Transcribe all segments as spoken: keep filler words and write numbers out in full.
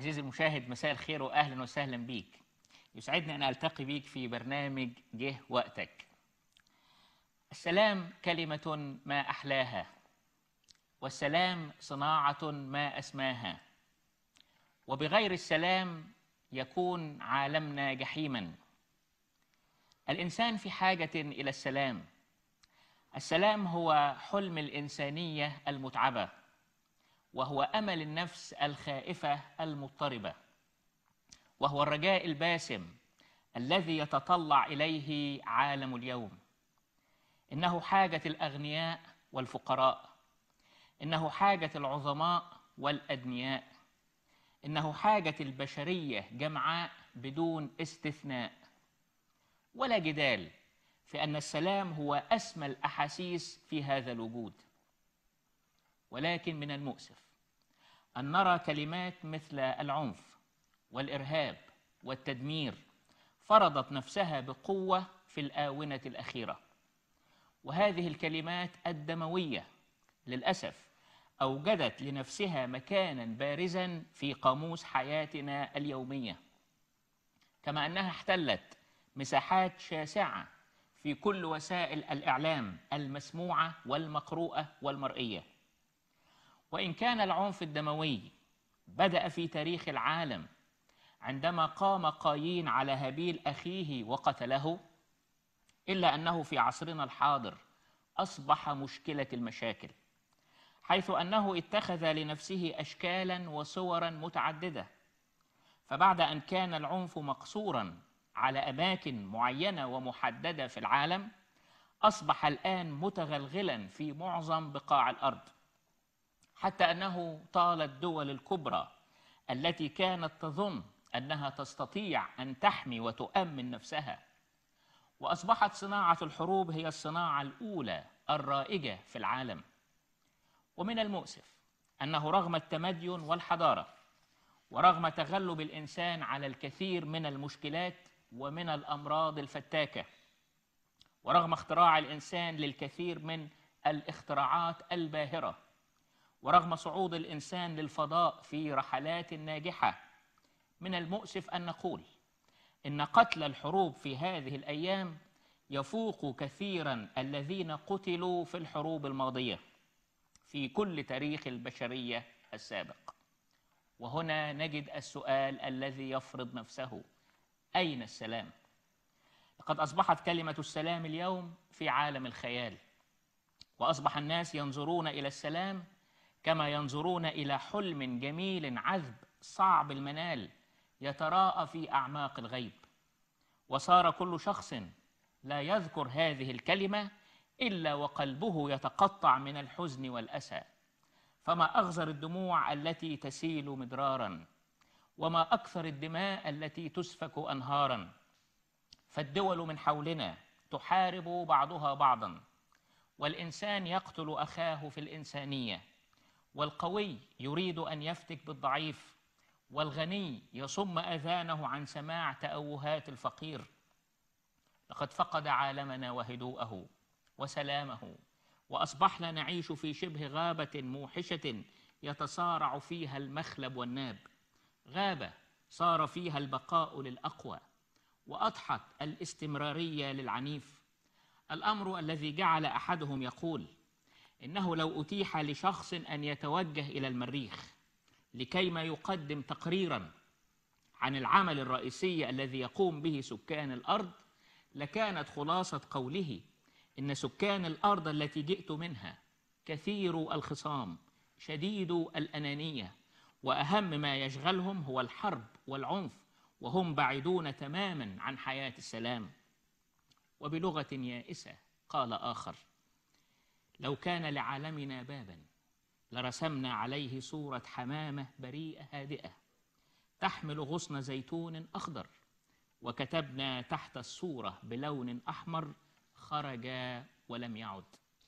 عزيزي المشاهد، مساء الخير وأهلا وسهلا بيك. يسعدني أن ألتقي بيك في برنامج جه وقتك. السلام كلمة ما أحلاها، والسلام صناعة ما أسماها، وبغير السلام يكون عالمنا جحيما. الإنسان في حاجة إلى السلام. السلام هو حلم الإنسانية المتعبة، وهو أمل النفس الخائفة المضطربة، وهو الرجاء الباسم الذي يتطلع إليه عالم اليوم. إنه حاجة الأغنياء والفقراء، إنه حاجة العظماء والأدنياء، إنه حاجة البشرية جمعاء بدون استثناء. ولا جدال في أن السلام هو أسمى الأحاسيس في هذا الوجود. ولكن من المؤسف أن نرى كلمات مثل العنف والإرهاب والتدمير فرضت نفسها بقوة في الآونة الأخيرة. وهذه الكلمات الدموية للأسف أوجدت لنفسها مكانا بارزا في قاموس حياتنا اليومية، كما أنها احتلت مساحات شاسعة في كل وسائل الإعلام المسموعة والمقروءة والمرئية. وإن كان العنف الدموي بدأ في تاريخ العالم عندما قام قايين على هابيل أخيه وقتله، إلا أنه في عصرنا الحاضر أصبح مشكلة المشاكل، حيث أنه اتخذ لنفسه أشكالا وصورا متعددة. فبعد أن كان العنف مقصورا على أماكن معينة ومحددة في العالم، أصبح الآن متغلغلا في معظم بقاع الأرض، حتى أنه طال الدول الكبرى التي كانت تظن أنها تستطيع أن تحمي وتؤمن نفسها. وأصبحت صناعة الحروب هي الصناعة الأولى الرائجة في العالم. ومن المؤسف أنه رغم التمدن والحضارة، ورغم تغلب الإنسان على الكثير من المشكلات ومن الأمراض الفتاكة، ورغم اختراع الإنسان للكثير من الاختراعات الباهرة، ورغم صعود الإنسان للفضاء في رحلات ناجحة، من المؤسف أن نقول إن قتل الحروب في هذه الأيام يفوق كثيرا الذين قتلوا في الحروب الماضية في كل تاريخ البشرية السابق. وهنا نجد السؤال الذي يفرض نفسه: أين السلام؟ لقد أصبحت كلمة السلام اليوم في عالم الخيال، وأصبح الناس ينظرون إلى السلام كما ينظرون إلى حلم جميل عذب صعب المنال يتراءى في أعماق الغيب. وصار كل شخص لا يذكر هذه الكلمة إلا وقلبه يتقطع من الحزن والأسى. فما أغزر الدموع التي تسيل مدرارا، وما أكثر الدماء التي تسفك أنهارا. فالدول من حولنا تحارب بعضها بعضا، والإنسان يقتل أخاه في الإنسانية، والقوي يريد أن يفتك بالضعيف، والغني يصم أذانه عن سماع تأوهات الفقير. لقد فقد عالمنا وهدوءه وسلامه، وأصبحنا نعيش في شبه غابة موحشة يتصارع فيها المخلب والناب، غابة صار فيها البقاء للأقوى وأضحت الاستمرارية للعنيف. الأمر الذي جعل أحدهم يقول إنه لو أتيح لشخص أن يتوجه إلى المريخ لكيما يقدم تقريرا عن العمل الرئيسي الذي يقوم به سكان الأرض، لكانت خلاصة قوله إن سكان الأرض التي جئت منها كثير الخصام شديد الأنانية، وأهم ما يشغلهم هو الحرب والعنف، وهم بعيدون تماما عن حياة السلام. وبلغة يائسة قال آخر: لو كان لعالمنا بابا لرسمنا عليه صورة حمامة بريئة هادئة تحمل غصن زيتون أخضر، وكتبنا تحت الصورة بلون أحمر: خرج ولم يعد.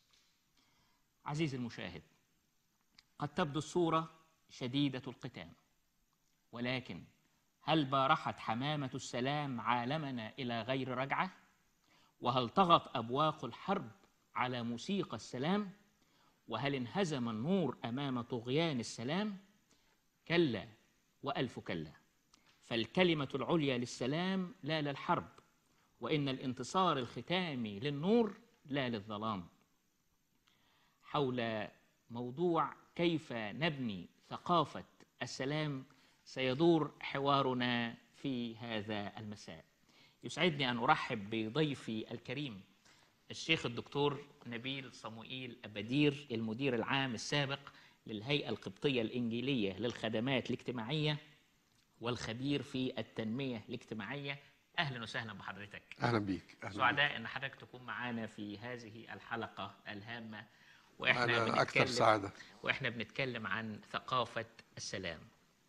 عزيزي المشاهد، قد تبدو الصورة شديدة القتام، ولكن هل بارحت حمامة السلام عالمنا إلى غير رجعة؟ وهل طغت أبواق الحرب على موسيقى السلام؟ وهل انهزم النور أمام طغيان السلام؟ كلا، وألف كلا، فالكلمة العليا للسلام لا للحرب، وإن الانتصار الختامي للنور لا للظلام. حول موضوع كيف نبني ثقافة السلام سيدور حوارنا في هذا المساء. يسعدني أن أرحب بضيفي الكريم الشيخ الدكتور نبيل صموئيل أبادير، المدير العام السابق للهيئة القبطية الإنجيلية للخدمات الاجتماعية والخبير في التنمية الاجتماعية. أهلا وسهلا بحضرتك. أهلا بيك. أهلا سعداء بيك. أن حضرتك تكون معنا في هذه الحلقة الهامة، وإحنا أنا بنتكلم أكثر سعادة وإحنا بنتكلم عن ثقافة السلام.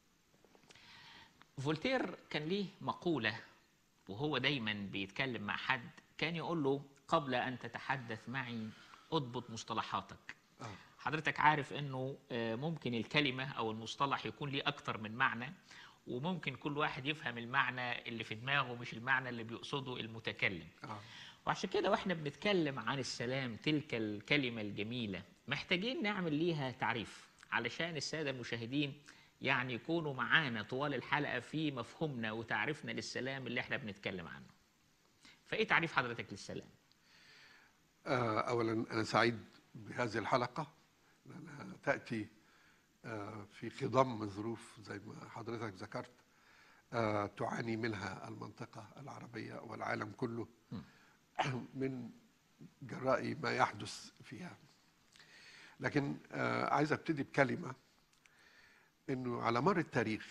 فولتير كان ليه مقولة وهو دايما بيتكلم مع حد، كان يقول له: قبل أن تتحدث معي اضبط مصطلحاتك. آه. حضرتك عارف أنه ممكن الكلمة أو المصطلح يكون ليه أكتر من معنى، وممكن كل واحد يفهم المعنى اللي في دماغه مش المعنى اللي بيقصده المتكلم. آه. وعشان كده واحنا بنتكلم عن السلام، تلك الكلمة الجميلة، محتاجين نعمل ليها تعريف علشان السادة المشاهدين يعني يكونوا معانا طوال الحلقة في مفهومنا وتعريفنا للسلام اللي احنا بنتكلم عنه. فايه تعريف حضرتك للسلام؟ آه اولا انا سعيد بهذه الحلقة لأنها تأتي آه في خضم ظروف زي ما حضرتك ذكرت آه تعاني منها المنطقة العربية والعالم كله م. من جراء ما يحدث فيها. لكن آه عايز ابتدي بكلمة انه على مر التاريخ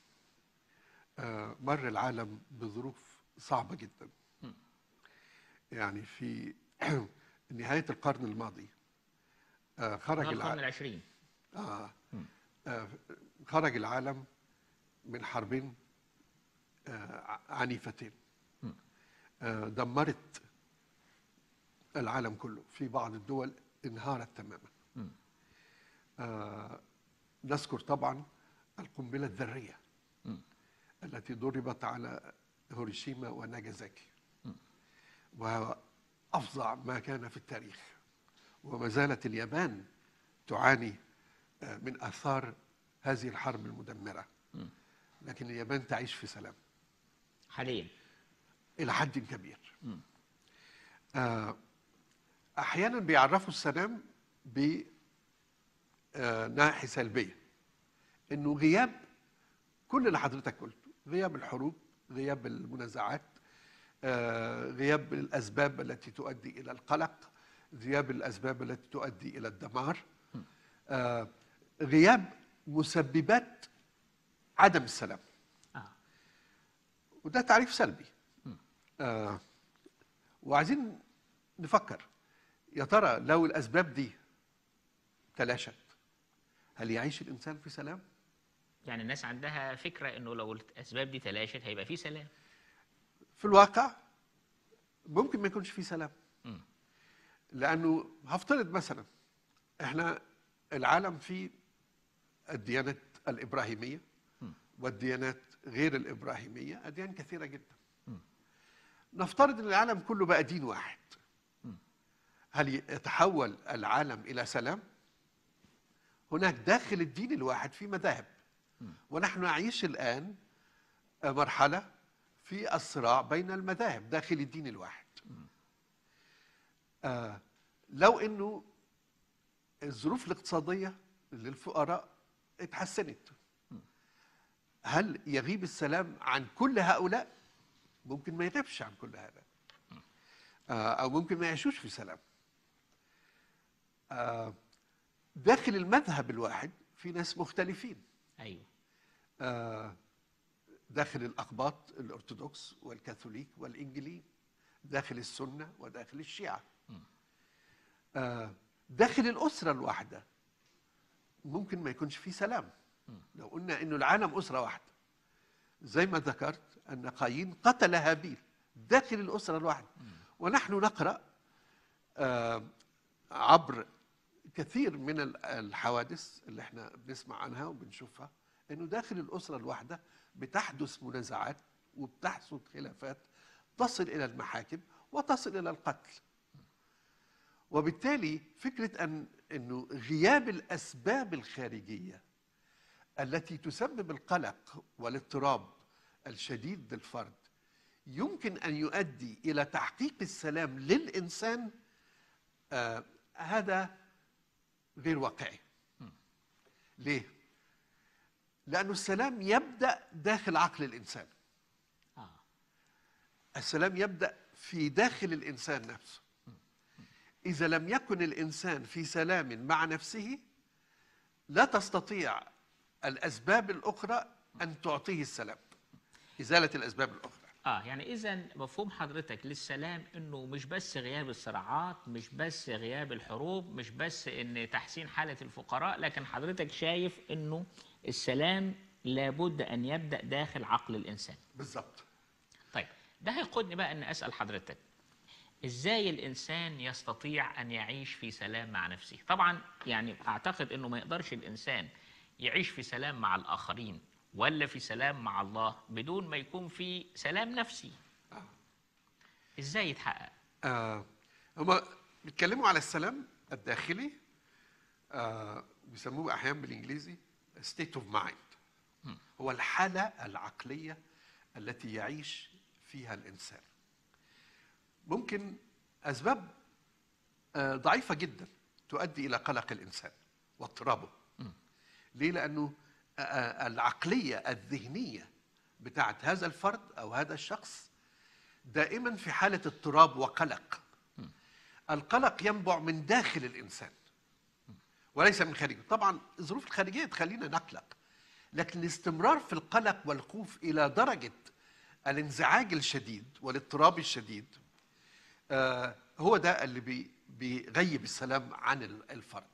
آه مر العالم بظروف صعبة جدا. م. يعني في نهاية القرن الماضي آه خرج القرن العشرين آه آه خرج العالم من حربين آه عنيفتين آه دمرت العالم كله. في بعض الدول انهارت تماما. آه نذكر طبعا القنبلة الذرية م. التي ضربت على هيروشيما وناجازاكي، وأفظع ما كان في التاريخ. وما زالت اليابان تعاني من آثار هذه الحرب المدمرة، م. لكن اليابان تعيش في سلام حاليا إلى حد كبير. م. آه أحيانا بيعرفوا السلام بناحية سلبية، إنه غياب كل اللي حضرتك قلته، غياب الحروب، غياب المنازعات، آه غياب الأسباب التي تؤدي إلى القلق، غياب الأسباب التي تؤدي إلى الدمار، آه غياب مسببات عدم السلام. آه. وده تعريف سلبي. آه وعايزين نفكر، يا ترى لو الأسباب دي تلاشت هل يعيش الإنسان في سلام؟ يعني الناس عندها فكرة إنه لو الأسباب دي تلاشت هيبقى في سلام. في الواقع ممكن ما يكونش في سلام. م. لأنه هفترض مثلا إحنا العالم فيه الديانات الإبراهيمية م. والديانات غير الإبراهيمية، أديان كثيرة جدا. م. نفترض إن العالم كله بقى دين واحد. م. هل يتحول العالم إلى سلام؟ هناك داخل الدين الواحد في مذاهب، ونحن نعيش الآن مرحلة في الصراع بين المذاهب داخل الدين الواحد. آه لو أنه الظروف الاقتصادية للفقراء اتحسنت، هل يغيب السلام عن كل هؤلاء؟ ممكن ما يغيبش عن كل هذا، آه أو ممكن ما يعيشوش في سلام. آه داخل المذهب الواحد في ناس مختلفين. أيوة. آه داخل الأقباط الأرثوذكس والكاثوليك والإنجيليين، داخل السنة وداخل الشيعة، آه داخل الأسرة الواحدة ممكن ما يكونش فيه سلام. لو قلنا إنه العالم أسرة واحدة، زي ما ذكرت أن قايين قتل هابيل داخل الأسرة الواحدة، ونحن نقرأ آه عبر كثير من الحوادث اللي احنا بنسمع عنها وبنشوفها انه داخل الاسره الواحده بتحدث منازعات وبتحصل خلافات تصل الى المحاكم وتصل الى القتل. وبالتالي فكره ان انه غياب الاسباب الخارجيه التي تسبب القلق والاضطراب الشديد للفرد يمكن أن يؤدي إلى تحقيق السلام للإنسان، آه هذا غير واقعي. ليه؟ لأنه السلام يبدأ داخل عقل الإنسان. آه. السلام يبدأ في داخل الإنسان نفسه. إذا لم يكن الإنسان في سلام مع نفسه لا تستطيع الأسباب الأخرى أن تعطيه السلام، إزالة الأسباب الأخرى. اه يعني اذا مفهوم حضرتك للسلام انه مش بس غياب الصراعات، مش بس غياب الحروب، مش بس ان تحسين حالة الفقراء، لكن حضرتك شايف انه السلام لابد ان يبدأ داخل عقل الانسان. بالضبط. طيب ده هيقودني بقى ان اسأل حضرتك ازاي الانسان يستطيع ان يعيش في سلام مع نفسه؟ طبعا يعني اعتقد انه ما يقدرش الانسان يعيش في سلام مع الاخرين ولا في سلام مع الله بدون ما يكون في سلام نفسي. آه. ازاي يتحقق؟ آه. هم بيتكلموا على السلام الداخلي، آه. بيسموه احيانا بالانجليزي state of mind. هو الحالة العقلية التي يعيش فيها الانسان. ممكن اسباب آه ضعيفة جدا تؤدي الى قلق الانسان واضطرابه. ليه؟ لانه العقلية الذهنية بتاعت هذا الفرد أو هذا الشخص دائما في حالة اضطراب وقلق. القلق ينبع من داخل الإنسان وليس من خارجه. طبعا الظروف الخارجية تخلينا نقلق، لكن الاستمرار في القلق والخوف إلى درجة الانزعاج الشديد والاضطراب الشديد هو ده اللي بيغيب السلام عن الفرد.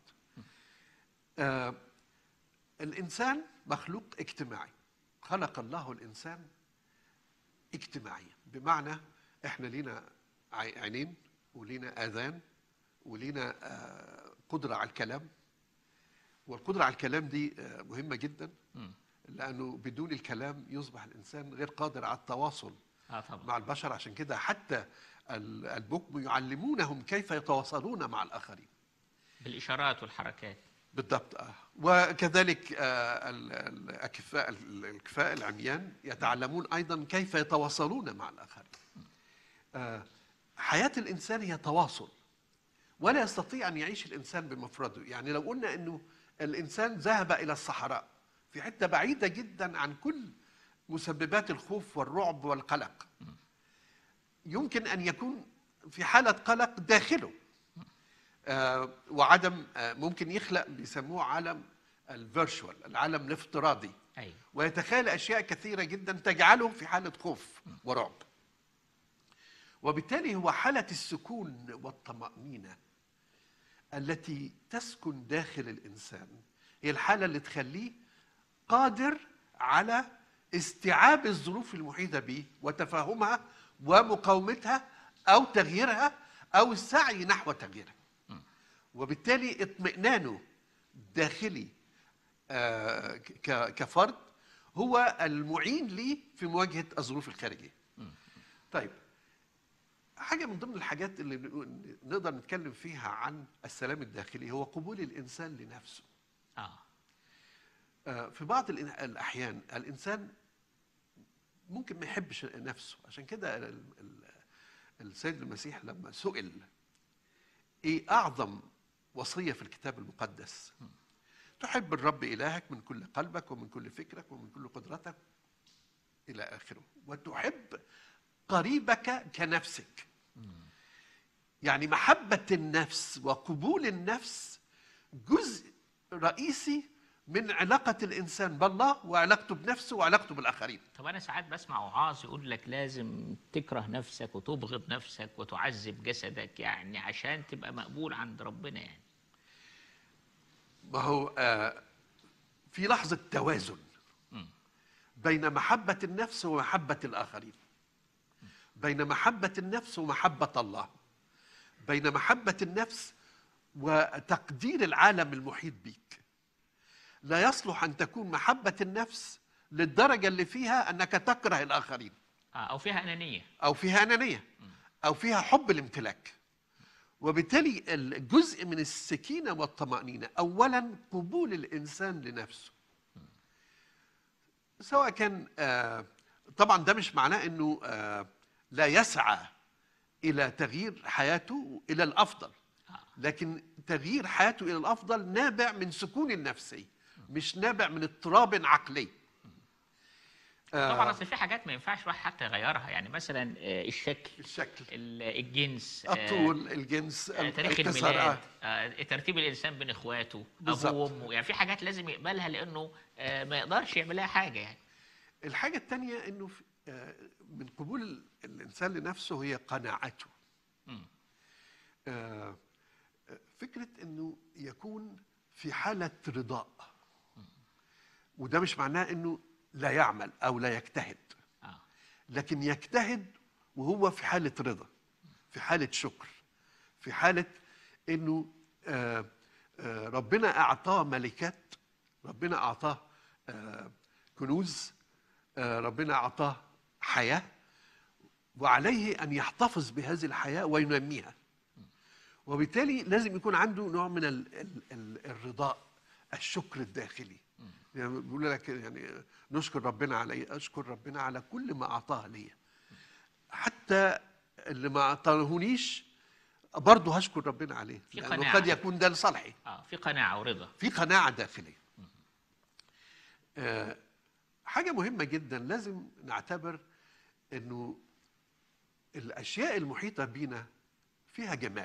الإنسان مخلوق اجتماعي، خلق الله الإنسان اجتماعيا، بمعنى إحنا لينا عينين ولينا آذان ولينا قدرة على الكلام، والقدرة على الكلام دي مهمة جدا لأنه بدون الكلام يصبح الإنسان غير قادر على التواصل آه طبعا. مع البشر. عشان كده حتى البكم يعلمونهم كيف يتواصلون مع الآخرين بالإشارات والحركات. بالضبط. آه. وكذلك آه الأكفاء الكفاء العميان يتعلمون أيضا كيف يتواصلون مع الآخرين. آه حياة الإنسان هي تواصل، ولا يستطيع أن يعيش الإنسان بمفرده. يعني لو قلنا أنه الإنسان ذهب إلى الصحراء في حتة بعيدة جدا عن كل مسببات الخوف والرعب والقلق، يمكن أن يكون في حالة قلق داخله آه وعدم آه ممكن يخلق بيسموه عالم الفيرشوال، العالم الافتراضي. أيوة. ويتخيل أشياء كثيرة جدا تجعله في حالة خوف ورعب. وبالتالي هو حالة السكون والطمأنينة التي تسكن داخل الإنسان هي الحالة اللي تخليه قادر على استيعاب الظروف المحيطة به وتفاهمها ومقاومتها أو تغييرها أو السعي نحو تغييرها. وبالتالي اطمئنانه داخلي آه كفرد هو المعين لي في مواجهة الظروف الخارجية. طيب، حاجة من ضمن الحاجات اللي نقدر نتكلم فيها عن السلام الداخلي هو قبول الإنسان لنفسه. آه. آه في بعض الأحيان الإنسان ممكن ما يحبش نفسه. عشان كده السيد المسيح لما سئل إيه أعظم وصية في الكتاب المقدس، تحب الرب إلهك من كل قلبك ومن كل فكرك ومن كل قدرتك إلى آخره، وتحب قريبك كنفسك. يعني محبة النفس وقبول النفس جزء رئيسي من علاقة الإنسان بالله وعلاقته بنفسه وعلاقته بالآخرين. طب أنا ساعات بسمع وعاظ يقول لك لازم تكره نفسك وتبغض نفسك وتعذب جسدك يعني عشان تبقى مقبول عند ربنا. يعني ما هو آه في لحظة توازن بين محبة النفس ومحبة الآخرين، بين محبة النفس ومحبة الله، بين محبة النفس وتقدير العالم المحيط بيك. لا يصلح أن تكون محبة النفس للدرجة اللي فيها أنك تكره الآخرين أو فيها أنانية أو فيها أنانية أو فيها حب الامتلاك. وبالتالي الجزء من السكينة والطمأنينة أولا قبول الإنسان لنفسه. سواء كان آه، طبعا ده مش معناه انه آه، لا يسعى الى تغيير حياته الى الافضل، لكن تغيير حياته الى الافضل نابع من سكون النفسي، مش نابع من اضطراب عقلي. طبعا آه، اصل في حاجات ما ينفعش الواحد حتى يغيرها، يعني مثلا آه، الشكل، الشكل، ال- الجنس، آه، الطول، الجنس، آه، ال- تاريخ القصر. الميلاد، آه، آه، ترتيب الانسان بين اخواته، ابوه بالظبط. وامه، يعني في حاجات لازم يقبلها لانه آه، ما يقدرش يعمل لها حاجه يعني. الحاجة الثانية انه في- آه، من قبول الانسان لنفسه هي قناعته. مم. آه، فكرة انه يكون في حالة رضاء، وده مش معناه انه لا يعمل او لا يجتهد، اه لكن يجتهد وهو في حالة رضا، في حالة شكر، في حالة انه آه، آه، ربنا اعطاه ملكات، ربنا اعطاه آه، كنوز، آه، ربنا اعطاه حياة، وعليه ان يحتفظ بهذه الحياة وينميها. وبالتالي لازم يكون عنده نوع من ال ال ال الرضاء، الشكر الداخلي. يعني بيقول لك يعني نشكر ربنا على اشكر ربنا على كل ما اعطاه لي، حتى اللي ما اعطاهونيش برضه هشكر ربنا عليه، في لانه قناعه، قد يكون ده لصالحي. اه في قناعه ورضا. في قناعه داخليه. آه، حاجه مهمه جدا لازم نعتبر انه الاشياء المحيطه بينا فيها جمال.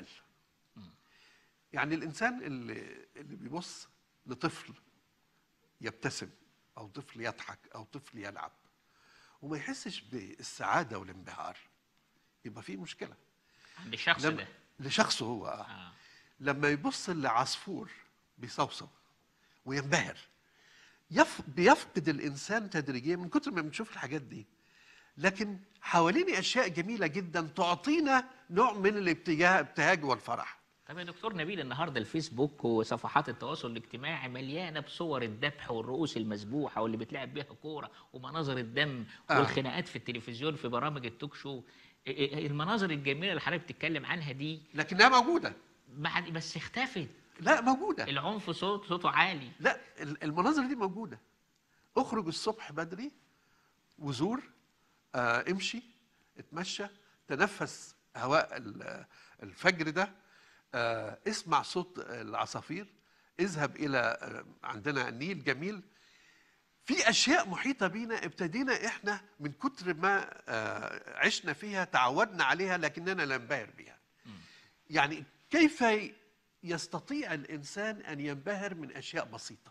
يعني الانسان اللي اللي بيبص لطفل يبتسم، او طفل يضحك، او طفل يلعب، وما يحسش بالسعاده والانبهار، يبقى في مشكله. عند الشخص لما ده. لشخصه هو آه. اه لما يبص لعصفور بيصوصو وينبهر، يف... بيفقد الانسان تدريجيا من كتر ما بنشوف الحاجات دي. لكن حواليني اشياء جميله جدا تعطينا نوع من الابتهاج الابتهاج والفرح. طب يا دكتور نبيل، النهارده الفيسبوك وصفحات التواصل الاجتماعي مليانه بصور الذبح والرؤوس المذبوحه واللي بتلعب بيها كوره ومناظر الدم آه. والخناقات في التلفزيون في برامج التوك شو. إيه- إيه- المناظر الجميله اللي حضرتك بتتكلم عنها دي لكنها موجوده. ما حد- بس اختفت. لا موجوده. العنف صوت صوته عالي. لا، ال- المناظر دي موجوده. اخرج الصبح بدري وزور، آه امشي، اتمشى، تنفس هواء ال- الفجر ده، آه اسمع صوت العصافير، اذهب الى آه عندنا النيل جميل. في اشياء محيطه بينا ابتدينا احنا من كتر ما آه عشنا فيها تعودنا عليها لكننا لا ننبهر بها. يعني كيف يستطيع الانسان ان ينبهر من اشياء بسيطه؟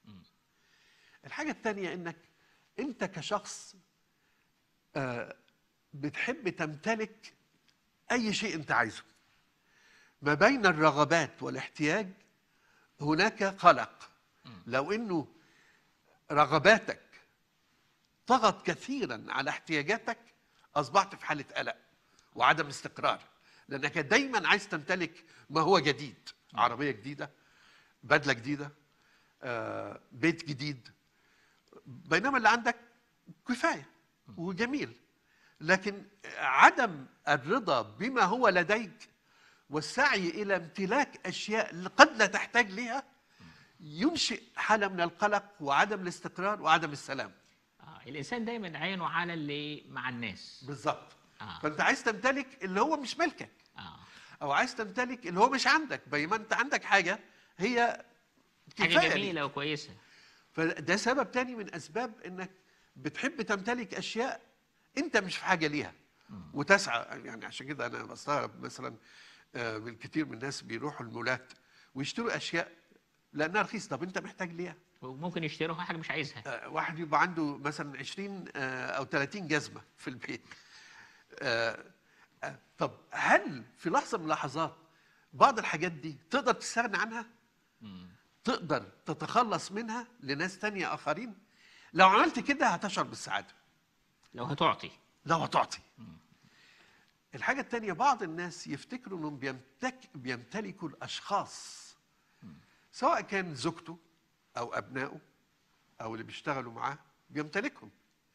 الحاجه الثانيه انك انت كشخص آه بتحب تمتلك اي شيء انت عايزه. ما بين الرغبات والاحتياج هناك قلق. لو انه رغباتك طغت كثيرا على احتياجاتك اصبحت في حاله قلق وعدم استقرار، لانك دايما عايز تمتلك ما هو جديد، عربيه جديده، بدله جديده، آه، بيت جديد، بينما اللي عندك كفايه وجميل. لكن عدم الرضا بما هو لديك والسعي الى امتلاك اشياء قد لا تحتاج لها ينشئ حاله من القلق وعدم الاستقرار وعدم السلام. آه. الانسان دايما عينه على اللي مع الناس. بالظبط. آه. فانت عايز تمتلك اللي هو مش ملكك، اه او عايز تمتلك اللي هو مش عندك، بينما انت عندك حاجه هي حاجه كفايه جميله ليك. وكويسه. فده سبب تاني من اسباب انك بتحب تمتلك اشياء انت مش في حاجه ليها وتسعى. يعني عشان كده انا بستغرب مثلا آه، من كتير من الناس بيروحوا المولات ويشتروا اشياء لانها رخيصه. طب انت محتاج ليها؟ وممكن يشتروا حاجه مش عايزها. آه، واحد يبقى عنده مثلا عشرين آه، او ثلاثين جزمه في البيت. آه، آه، طب هل في لحظه من اللحظات بعض الحاجات دي تقدر تستغنى عنها؟ تقدر تتخلص منها لناس تانية اخرين؟ لو عملت كده هتشعر بالسعاده، لو هتعطي. لو هتعطي. الحاجه التانية، بعض الناس يفتكروا انهم بيمتك بيمتلكوا الاشخاص، سواء كان زوجته او ابنائه او اللي بيشتغلوا معاه بيمتلكهم.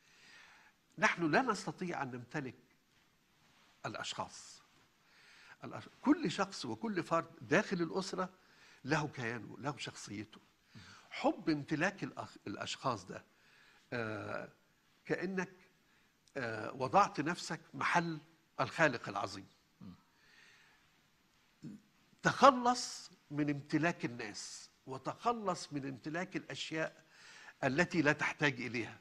نحن لا نستطيع ان نمتلك الاشخاص. الأش... كل شخص وكل فرد داخل الاسره له كيانه، له شخصيته. حب امتلاك الأخ... الاشخاص ده آه كأنك آه وضعت نفسك محل الخالق العظيم. تخلص من امتلاك الناس، وتخلص من امتلاك الأشياء التي لا تحتاج إليها.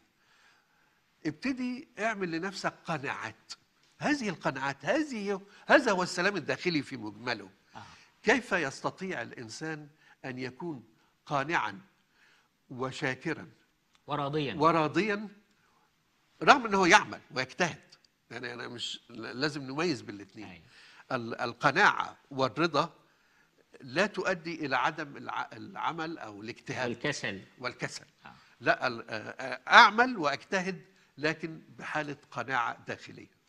ابتدي اعمل لنفسك قناعات. هذه القناعات، هذه هذا هو السلام الداخلي في مجمله. آه. كيف يستطيع الإنسان أن يكون قانعا وشاكرا وراضيا وراضيا رغم أنه يعمل ويجتهد؟ يعني أنا مش لازم نميز بالاثنين. أيوة. القناعة والرضا لا تؤدي إلى عدم العمل أو الاجتهاد والكسل والكسل. آه. لا، أعمل وأجتهد لكن بحالة قناعة داخلية.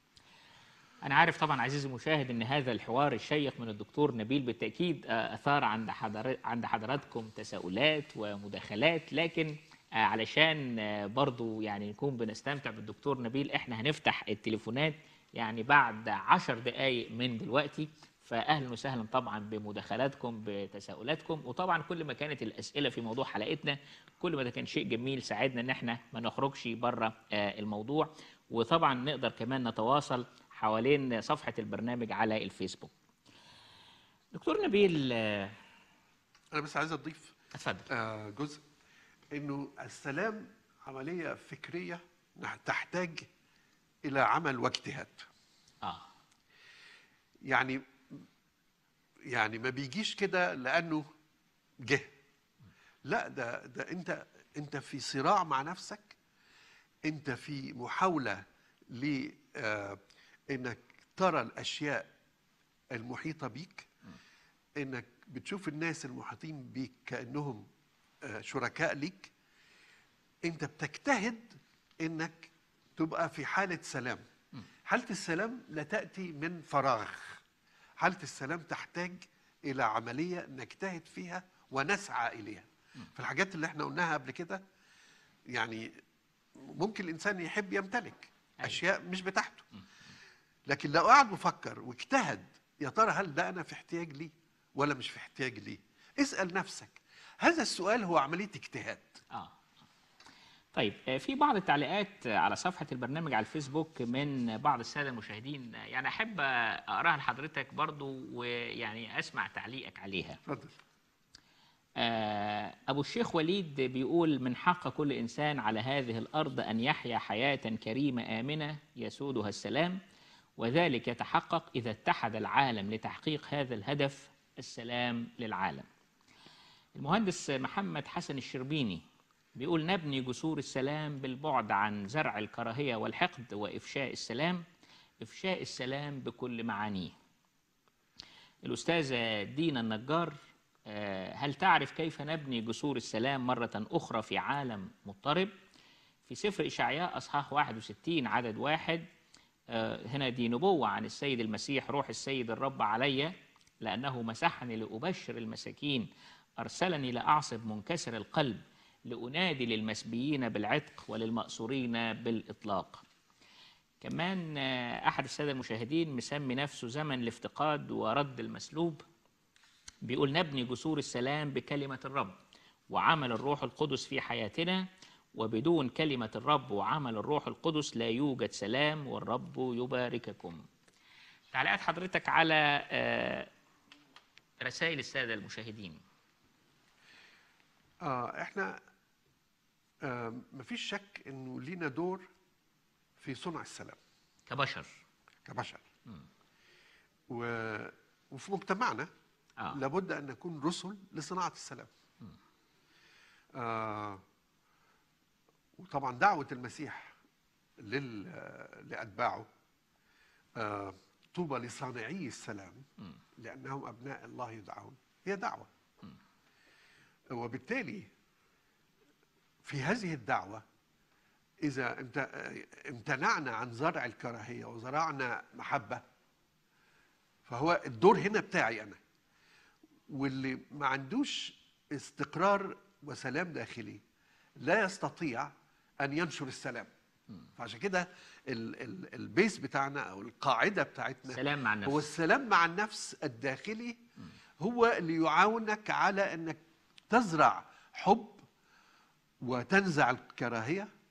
أنا عارف طبعا عزيزي المشاهد إن هذا الحوار الشيق من الدكتور نبيل بالتأكيد أثار عند حضر... عند حضراتكم تساؤلات ومداخلات، لكن علشان برضو يعني نكون بنستمتع بالدكتور نبيل، إحنا هنفتح التليفونات يعني بعد عشر دقايق من دلوقتي. فأهلا وسهلا طبعا بمداخلاتكم بتساؤلاتكم، وطبعا كل ما كانت الأسئلة في موضوع حلقتنا كل ما ده كان شيء جميل ساعدنا إن إحنا ما نخرجش بره الموضوع، وطبعا نقدر كمان نتواصل حوالين صفحة البرنامج على الفيسبوك. دكتور نبيل، أنا بس عايز أضيف اتفضل. جزء، إنه السلام عملية فكرية تحتاج إلى عمل واجتهاد. آه. يعني يعني ما بيجيش كده لأنه جه، لا، ده ده أنت أنت في صراع مع نفسك، أنت في محاولة ل إنك ترى الأشياء المحيطة بيك، إنك بتشوف الناس المحيطين بيك كأنهم شركاء ليك. أنت بتجتهد إنك تبقى في حالة سلام. حالة السلام لا تأتي من فراغ. حالة السلام تحتاج إلى عملية نجتهد فيها ونسعى إليها. في الحاجات اللي احنا قلناها قبل كده، يعني ممكن الإنسان يحب يمتلك أشياء مش بتاعته، لكن لو قعد وفكر واجتهد، يا ترى هل ده أنا في احتياج ليه ولا مش في احتياج ليه؟ اسأل نفسك. هذا السؤال هو عملية اجتهاد. آه. طيب، في بعض التعليقات على صفحة البرنامج على الفيسبوك من بعض السادة المشاهدين، يعني أحب أقراها لحضرتك برضو ويعني أسمع تعليقك عليها. اتفضل. أبو الشيخ وليد بيقول: من حق كل إنسان على هذه الأرض أن يحيا حياة كريمة آمنة يسودها السلام، وذلك يتحقق إذا اتحد العالم لتحقيق هذا الهدف، السلام للعالم. المهندس محمد حسن الشربيني بيقول: نبني جسور السلام بالبعد عن زرع الكراهية والحقد وإفشاء السلام، إفشاء السلام بكل معانيه. الأستاذة دينا النجار: هل تعرف كيف نبني جسور السلام مرة أخرى في عالم مضطرب؟ في سفر إشعياء أصحاح واحد وستين عدد واحد، هنا دي نبوة عن السيد المسيح: روح السيد الرب علي لأنه مسحني لأبشر المساكين، أرسلني لأعصب منكسر القلب، لأنادي للمسبيين بالعتق وللمأسورين بالإطلاق. كمان أحد السادة المشاهدين مسمي نفسه زمن الافتقاد ورد المسلوب، بيقول: نبني جسور السلام بكلمة الرب وعمل الروح القدس في حياتنا، وبدون كلمة الرب وعمل الروح القدس لا يوجد سلام، والرب يبارككم. تعليقات حضرتك على رسائل السادة المشاهدين. آه احنا آه مفيش شك انه لينا دور في صنع السلام كبشر كبشر و... وفي مجتمعنا آه. لابد ان نكون رسل لصناعة السلام. آه وطبعا دعوة المسيح لل... لأتباعه آه طوبى لصانعي السلام م. لأنهم أبناء الله يدعون، هي دعوة. م. وبالتالي في هذه الدعوة إذا امتنعنا عن زرع الكراهية وزرعنا محبة، فهو الدور هنا بتاعي أنا. واللي ما عندوش استقرار وسلام داخلي لا يستطيع أن ينشر السلام. فعشان كده البيس بتاعنا أو القاعدة بتاعتنا سلام مع النفس. هو السلام مع النفس الداخلي، هو اللي يعاونك على أنك تزرع حب وتنزع الكراهية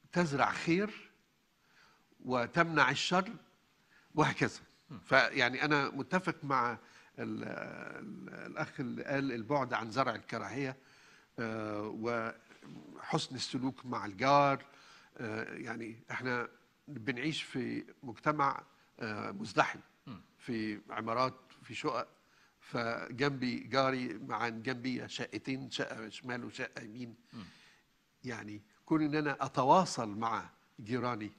تزرع خير وتمنع الشر وهكذا. فيعني أنا متفق مع ال ال الأخ اللي قال البعد عن زرع الكراهية وحسن السلوك مع الجار. يعني احنا بنعيش في مجتمع مزدحم، في عمارات، في شقق، فجنبي جاري مع جنبي شقتين، شقة شمال وشقة يمين. يعني كون ان انا اتواصل مع جيراني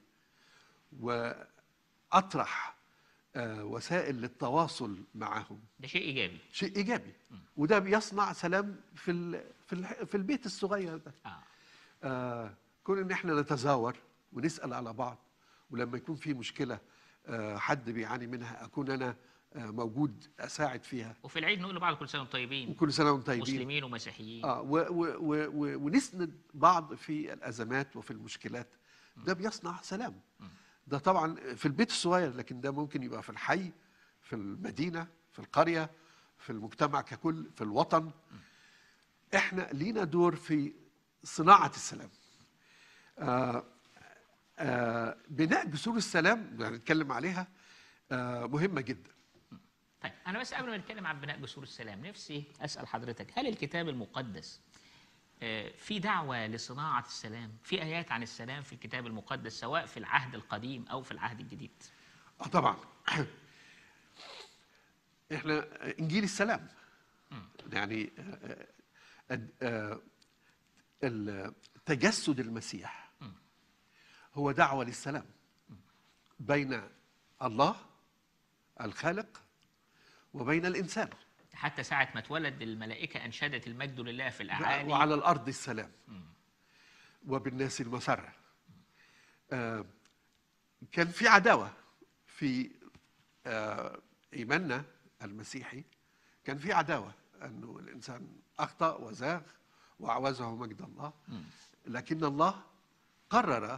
واطرح وسائل للتواصل معهم، ده شيء ايجابي. شيء ايجابي. م. وده بيصنع سلام في ال في ال في البيت الصغير ده. آه. آه كون ان احنا نتزاور ونسال على بعض، ولما يكون في مشكله آه حد بيعاني منها اكون انا آه موجود اساعد فيها. وفي العيد نقول لبعض كل سنه وانتم طيبين. وكل سنه وانتم طيبين، مسلمين ومسيحيين. اه و و و و ونسند بعض في الازمات وفي المشكلات. م. ده بيصنع سلام. م. ده طبعا في البيت الصغير، لكن ده ممكن يبقى في الحي، في المدينة، في القرية، في المجتمع ككل، في الوطن. احنا لينا دور في صناعة السلام. آآ آآ بناء جسور السلام اللي هنتكلم عليها مهمة جدا. طيب أنا بس قبل ما نتكلم عن بناء جسور السلام نفسي أسأل حضرتك، هل الكتاب المقدس في دعوة لصناعة السلام؟ في آيات عن السلام في الكتاب المقدس سواء في العهد القديم أو في العهد الجديد؟ اه طبعا. احنا انجيل السلام. م. يعني تجسد المسيح م. هو دعوة للسلام م. بين الله الخالق وبين الإنسان. حتى ساعة ما اتولد الملائكة أنشدت المجد لله في الأعالي، وعلى الأرض السلام م. وبالناس المسرة. آه كان في عداوة في آه إيماننا المسيحي، كان في عداوة أنه الإنسان أخطأ وزاغ وأعوزه مجد الله، لكن الله قرر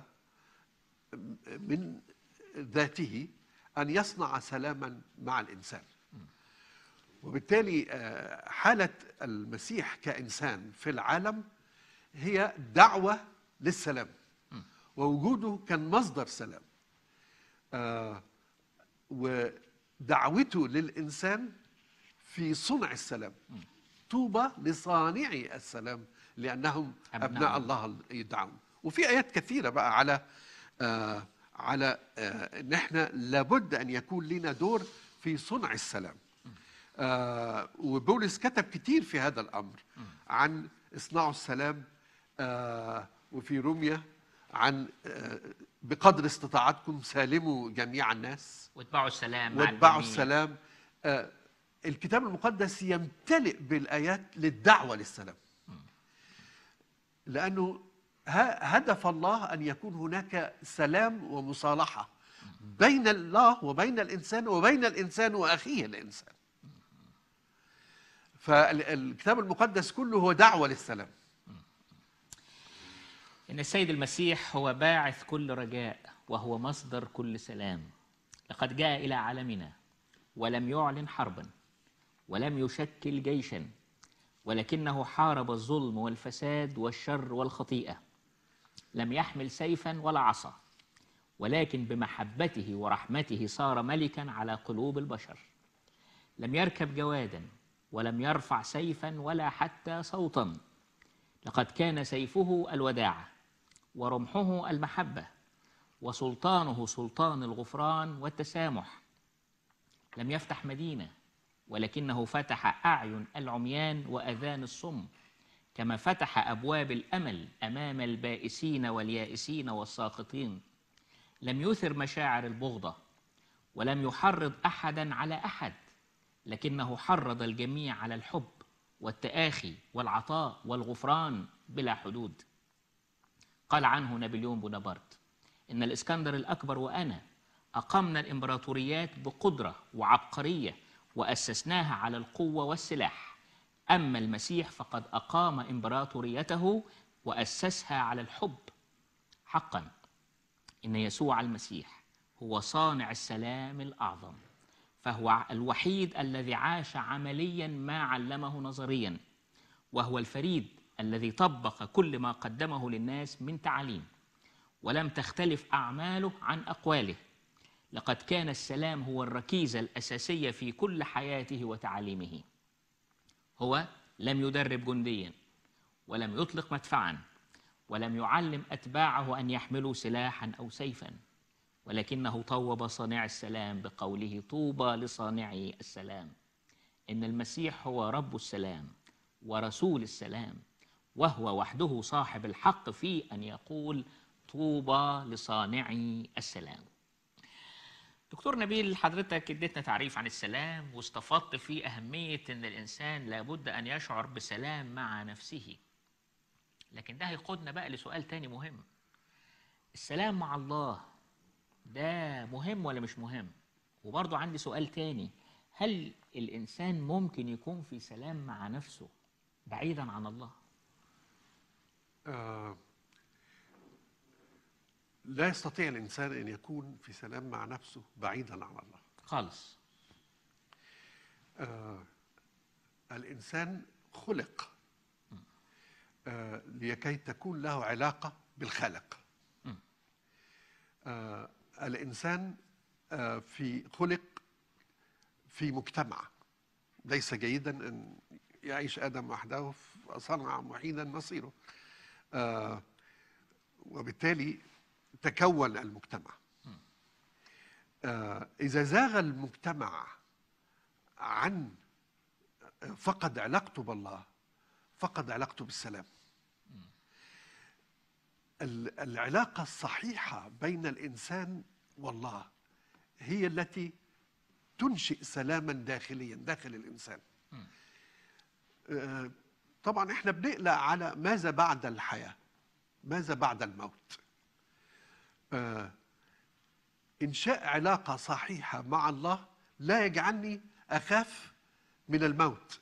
من ذاته أن يصنع سلاما مع الإنسان. وبالتالي حالة المسيح كإنسان في العالم هي دعوة للسلام، ووجوده كان مصدر سلام. ودعوته للإنسان في صنع السلام. طوبى لصانعي السلام لأنهم أبناء, أبناء الله يدعون. وفي آيات كثيرة بقى على آه على آه إن إحنا لابد أن يكون لنا دور في صنع السلام. آه وبولس كتب كتير في هذا الأمر عن اصنعوا السلام، آه وفي روميا عن آه بقدر استطاعتكم سالموا جميع الناس واتبعوا السلام مع واتبعوا السلام. آه الكتاب المقدس يمتلئ بالآيات للدعوة للسلام، لأنه هدف الله أن يكون هناك سلام ومصالحة بين الله وبين الإنسان وبين الإنسان وأخيه الإنسان. فالكتاب المقدس كله هو دعوة للسلام. إن السيد المسيح هو باعث كل رجاء وهو مصدر كل سلام. لقد جاء إلى عالمنا ولم يعلن حربا ولم يشكل جيشا، ولكنه حارب الظلم والفساد والشر والخطيئة. لم يحمل سيفا ولا عصا، ولكن بمحبته ورحمته صار ملكا على قلوب البشر. لم يركب جوادا ولم يرفع سيفا ولا حتى صوتا. لقد كان سيفه الوداعة ورمحه المحبة وسلطانه سلطان الغفران والتسامح. لم يفتح مدينة، ولكنه فتح أعين العميان وأذان الصم، كما فتح أبواب الأمل أمام البائسين واليائسين والساقطين. لم يثر مشاعر البغضة ولم يحرض أحدا على أحد، لكنه حرض الجميع على الحب والتآخي والعطاء والغفران بلا حدود. قال عنه نابليون بونابرت إن الإسكندر الأكبر وأنا أقمنا الإمبراطوريات بقدرة وعبقرية وأسسناها على القوة والسلاح، أما المسيح فقد أقام إمبراطوريته وأسسها على الحب. حقا إن يسوع المسيح هو صانع السلام الأعظم، فهو الوحيد الذي عاش عمليا ما علمه نظريا، وهو الفريد الذي طبق كل ما قدمه للناس من تعاليم، ولم تختلف أعماله عن أقواله. لقد كان السلام هو الركيزة الأساسية في كل حياته وتعاليمه. هو لم يدرب جنديا، ولم يطلق مدفعا، ولم يعلم أتباعه أن يحملوا سلاحا أو سيفا، ولكنه طوب صانع السلام بقوله: طوبى لصانعي السلام. إن المسيح هو رب السلام ورسول السلام، وهو وحده صاحب الحق في أن يقول: طوبى لصانعي السلام. دكتور نبيل، حضرتك اديتنا تعريف عن السلام واستفدت في أهمية أن الإنسان لابد أن يشعر بسلام مع نفسه. لكن ده هيقودنا بقى لسؤال تاني مهم: السلام مع الله ده مهم ولا مش مهم؟ وبرضه عندي سؤال تاني: هل الإنسان ممكن يكون في سلام مع نفسه بعيدا عن الله؟ آه لا يستطيع الإنسان أن يكون في سلام مع نفسه بعيدا عن الله خالص. آه الإنسان خلق آه لكي تكون له علاقة بالخالق. آه الإنسان آه في خلق في مجتمع. ليس جيدا أن يعيش آدم وحده فصنع وحيدا مصيره. آه وبالتالي تكون المجتمع. آه إذا زاغ المجتمع عن فقد علاقته بالله، فقد علاقته بالسلام. العلاقة الصحيحة بين الإنسان والله هي التي تنشئ سلاما داخليا داخل الإنسان. آه طبعا احنا بنقلق على ماذا بعد الحياة، ماذا بعد الموت. آه إنشاء علاقة صحيحة مع الله لا يجعلني أخاف من الموت،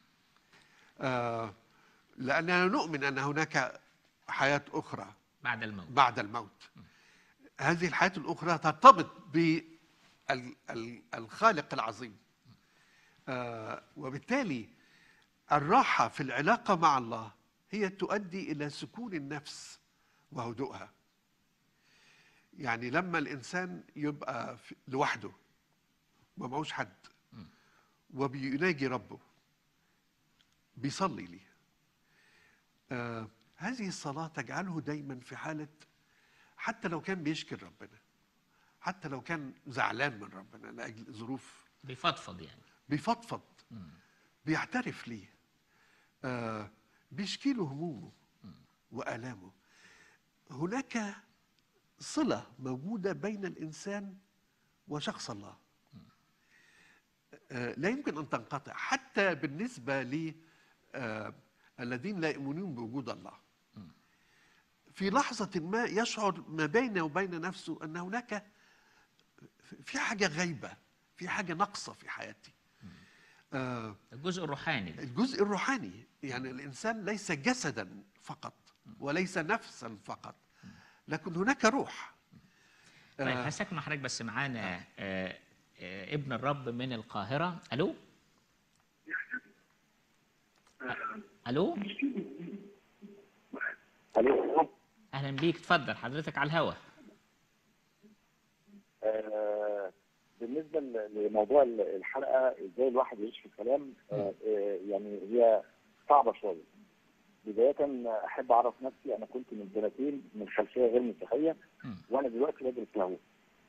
آه لأننا نؤمن أن هناك حياة أخرى بعد الموت. بعد الموت. هذه الحياة الأخرى ترتبط بالخالق العظيم. آه وبالتالي الراحة في العلاقة مع الله هي تؤدي إلى سكون النفس وهدوءها. يعني لما الإنسان يبقى لوحده ما معوش حد وبيناجي ربه، بيصلي ليه، آه هذه الصلاة تجعله دايما في حالة، حتى لو كان بيشكر ربنا، حتى لو كان زعلان من ربنا لأجل ظروف، بيفضفض يعني بيفضفض، بيعترف ليه، آه بيشكي له همومه وآلامه. هناك صلة موجودة بين الإنسان وشخص الله آه لا يمكن أن تنقطع، حتى بالنسبة ل آه الذين لا يؤمنون بوجود الله. في لحظة ما يشعر ما بينه وبين نفسه أن هناك في حاجة غايبة، في حاجة ناقصة في حياتي. آه الجزء الروحاني. الجزء الروحاني، يعني الإنسان ليس جسدا فقط وليس نفسا فقط، لكن هناك روح. طيب آه هسكن حضرتك بس معانا آه آه آه ابن الرب من القاهرة. ألو ألو ألو أهلا بيك، اتفضل حضرتك على الهوا. آه بالنسبة لموضوع الحلقة ازاي الواحد يعيش في السلام، آه يعني هي صعبة شوية. بداية أحب أعرف نفسي، أنا كنت من سنتين من خلفية غير مسيحية وأنا دلوقتي بدرس لاهوت.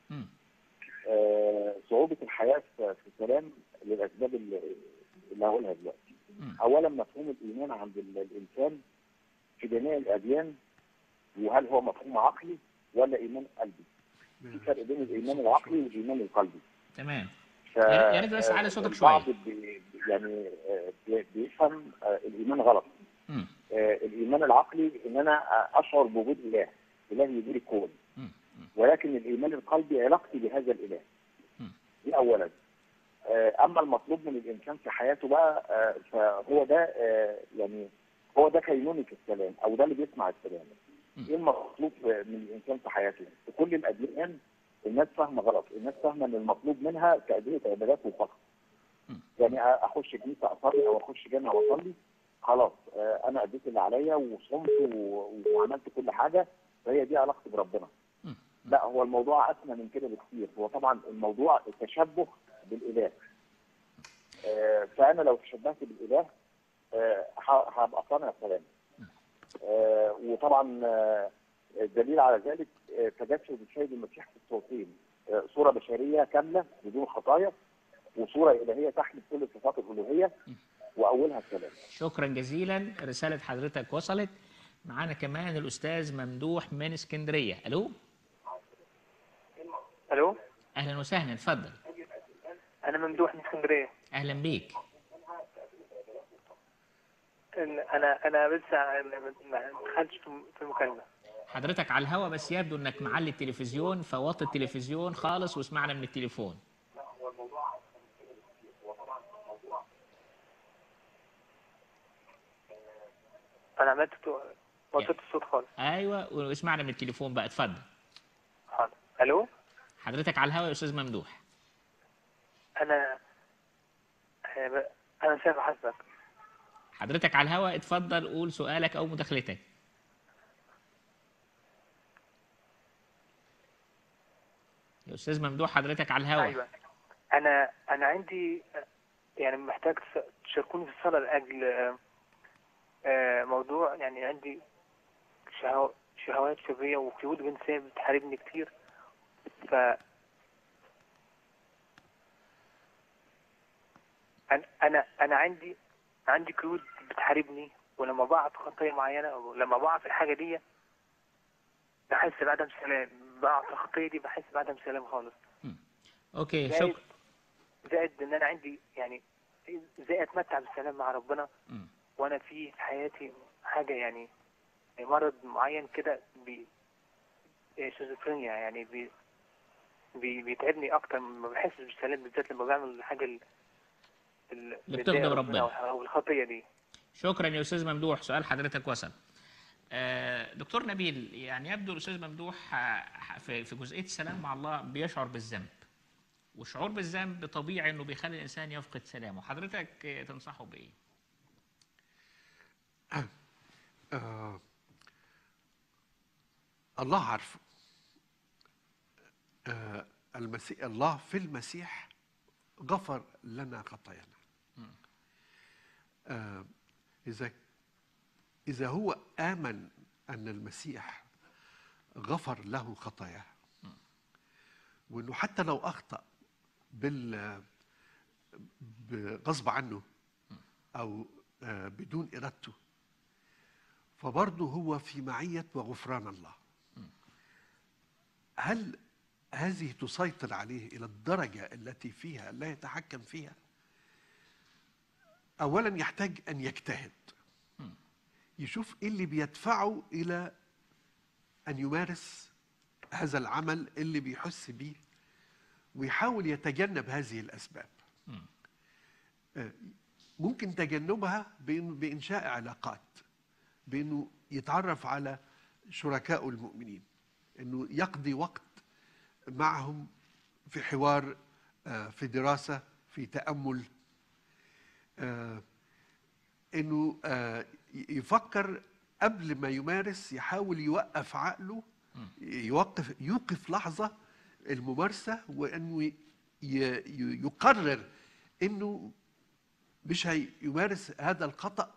آه صعوبة الحياة في السلام للأسباب اللي, اللي هقولها دلوقتي. أولا مفهوم الإيمان عند الإنسان في جميع الأديان، وهل هو مفهوم عقلي ولا إيمان قلبي؟ في فرق بين الإيمان العقلي والإيمان القلبي. تمام. ف... يا ريت بس على صوتك شوية. البعض بي... يعني بيفهم الإيمان غلط. م. الإيمان العقلي إن أنا أشعر بوجود إله، إله يدير الكون. ولكن الإيمان القلبي علاقتي بهذا الإله. م. دي أولا. أما المطلوب من الإنسان في حياته بقى فهو ده يعني هو ده كينونة السلام، أو ده اللي بيصنع السلام. ايه المطلوب من الانسان في حياته؟ في كل الاديان الناس فاهمه غلط، الناس فاهمه ان المطلوب منها تأدية عبادات وفقط. يعني اخش كنيسه اصلي او اخش جامع واصلي، خلاص انا اديت اللي عليا وصمت وعملت كل حاجه، فهي دي علاقتي بربنا. لا، هو الموضوع اسمى من كده بكثير. هو طبعا الموضوع التشبه بالاله. آه فانا لو تشبهت بالاله آه هبقى صانع سلام. آه وطبعا آه الدليل على ذلك آه تجسد السيد المسيح في الصورتين، آه صوره بشريه كامله بدون خطايا، وصوره الهيه تحمل كل صفات الالوهيه، واولها السلام. شكرا جزيلا، رساله حضرتك وصلت. معانا كمان الاستاذ ممدوح من اسكندريه. الو. الو. اهلا وسهلا، اتفضل. انا ممدوح من اسكندريه. اهلا بيك. انا انا لسه ما دخلتش في المكالمه. حضرتك على الهوا، بس يبدو انك معلي التلفزيون، فوطي التلفزيون خالص واسمعنا من التليفون. انا عملت وطيت الصوت خالص. ايوه، واسمعنا من التليفون بقى، اتفضل. حاضر. الو. حضرتك على الهوا يا استاذ ممدوح. انا انا سامع حضرتك. حضرتك على الهوا، اتفضل قول سؤالك او مداخلتك. يا استاذ ممدوح حضرتك على الهوا. ايوه. انا انا عندي يعني محتاج تشاركوني في الصلاه لاجل موضوع، يعني عندي شهو... شهوات شبهيه وقيود جنسيه بتحاربني كتير. ف انا انا انا عندي عندي قيود بتحاربني، ولما بقع في خطيه معينه او لما بقع في الحاجه دي بحس بعدم سلام. بقع في الخطيه دي بحس بعدم سلام خالص. م. اوكي، زائد شكرا. زائد ان انا عندي يعني ازاي اتمتع بالسلام مع ربنا م. وانا في حياتي حاجه يعني مرض معين كده بي شيزوفرينيا، يعني بي بي بيتعبني اكتر، ما بحسش بالسلام بالذات لما بعمل الحاجه اللي اللي بتغضب ربنا او الخطيه دي. شكرا يا استاذ ممدوح، سؤال حضرتك وصل. آه دكتور نبيل، يعني يبدو الاستاذ ممدوح في في جزئيه السلام مع الله بيشعر بالذنب، والشعور بالذنب طبيعي انه بيخلي الانسان يفقد سلامه. حضرتك تنصحه بايه؟ آه. آه. الله عارفه. آه المسيح، الله في المسيح غفر لنا خطايانا. آه إذا إذا هو آمن أن المسيح غفر له خطاياه، وإنه حتى لو أخطأ بال غصب عنه أو آه بدون إرادته، فبرضه هو في معية وغفران الله. هل هذه تسيطر عليه إلى الدرجة التي فيها لا يتحكم فيها؟ أولا يحتاج أن يجتهد، يشوف إيه اللي بيدفعه إلى أن يمارس هذا العمل اللي بيحس بيه، ويحاول يتجنب هذه الأسباب. ممكن تجنبها بإنشاء علاقات، بأنه يتعرف على شركاء المؤمنين، أنه يقضي وقت معهم في حوار، في دراسة، في تأمل، أنه يفكر قبل ما يمارس، يحاول يوقف عقله، يوقف يوقف لحظة الممارسة، وأنه يقرر أنه مش هيمارس هذا الخطأ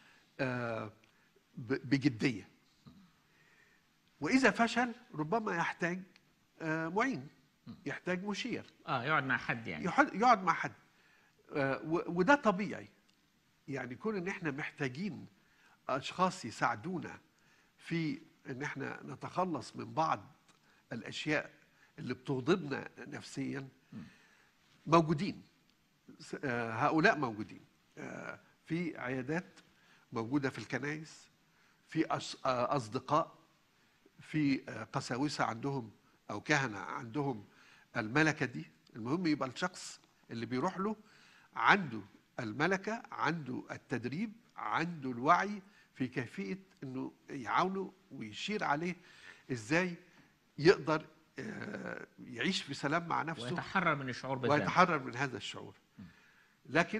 بجدية. وإذا فشل ربما يحتاج معين، يحتاج مشير، اه يقعد مع حد، يعني يقعد مع حد. وده طبيعي، يعني كون ان احنا محتاجين اشخاص يساعدونا في ان احنا نتخلص من بعض الاشياء اللي بتغضبنا نفسيا، موجودين. هؤلاء موجودين في عيادات، موجودة في الكنائس، في أصدقاء، في قساوسة عندهم أو كهنة عندهم الملكة دي. المهم يبقى الشخص اللي بيروح له عنده الملكة، عنده التدريب، عنده الوعي في كيفية أنه يعاونه ويشير عليه إزاي يقدر يعيش في سلام مع نفسه ويتحرر من الشعور بالذنب، ويتحرر من هذا الشعور. لكن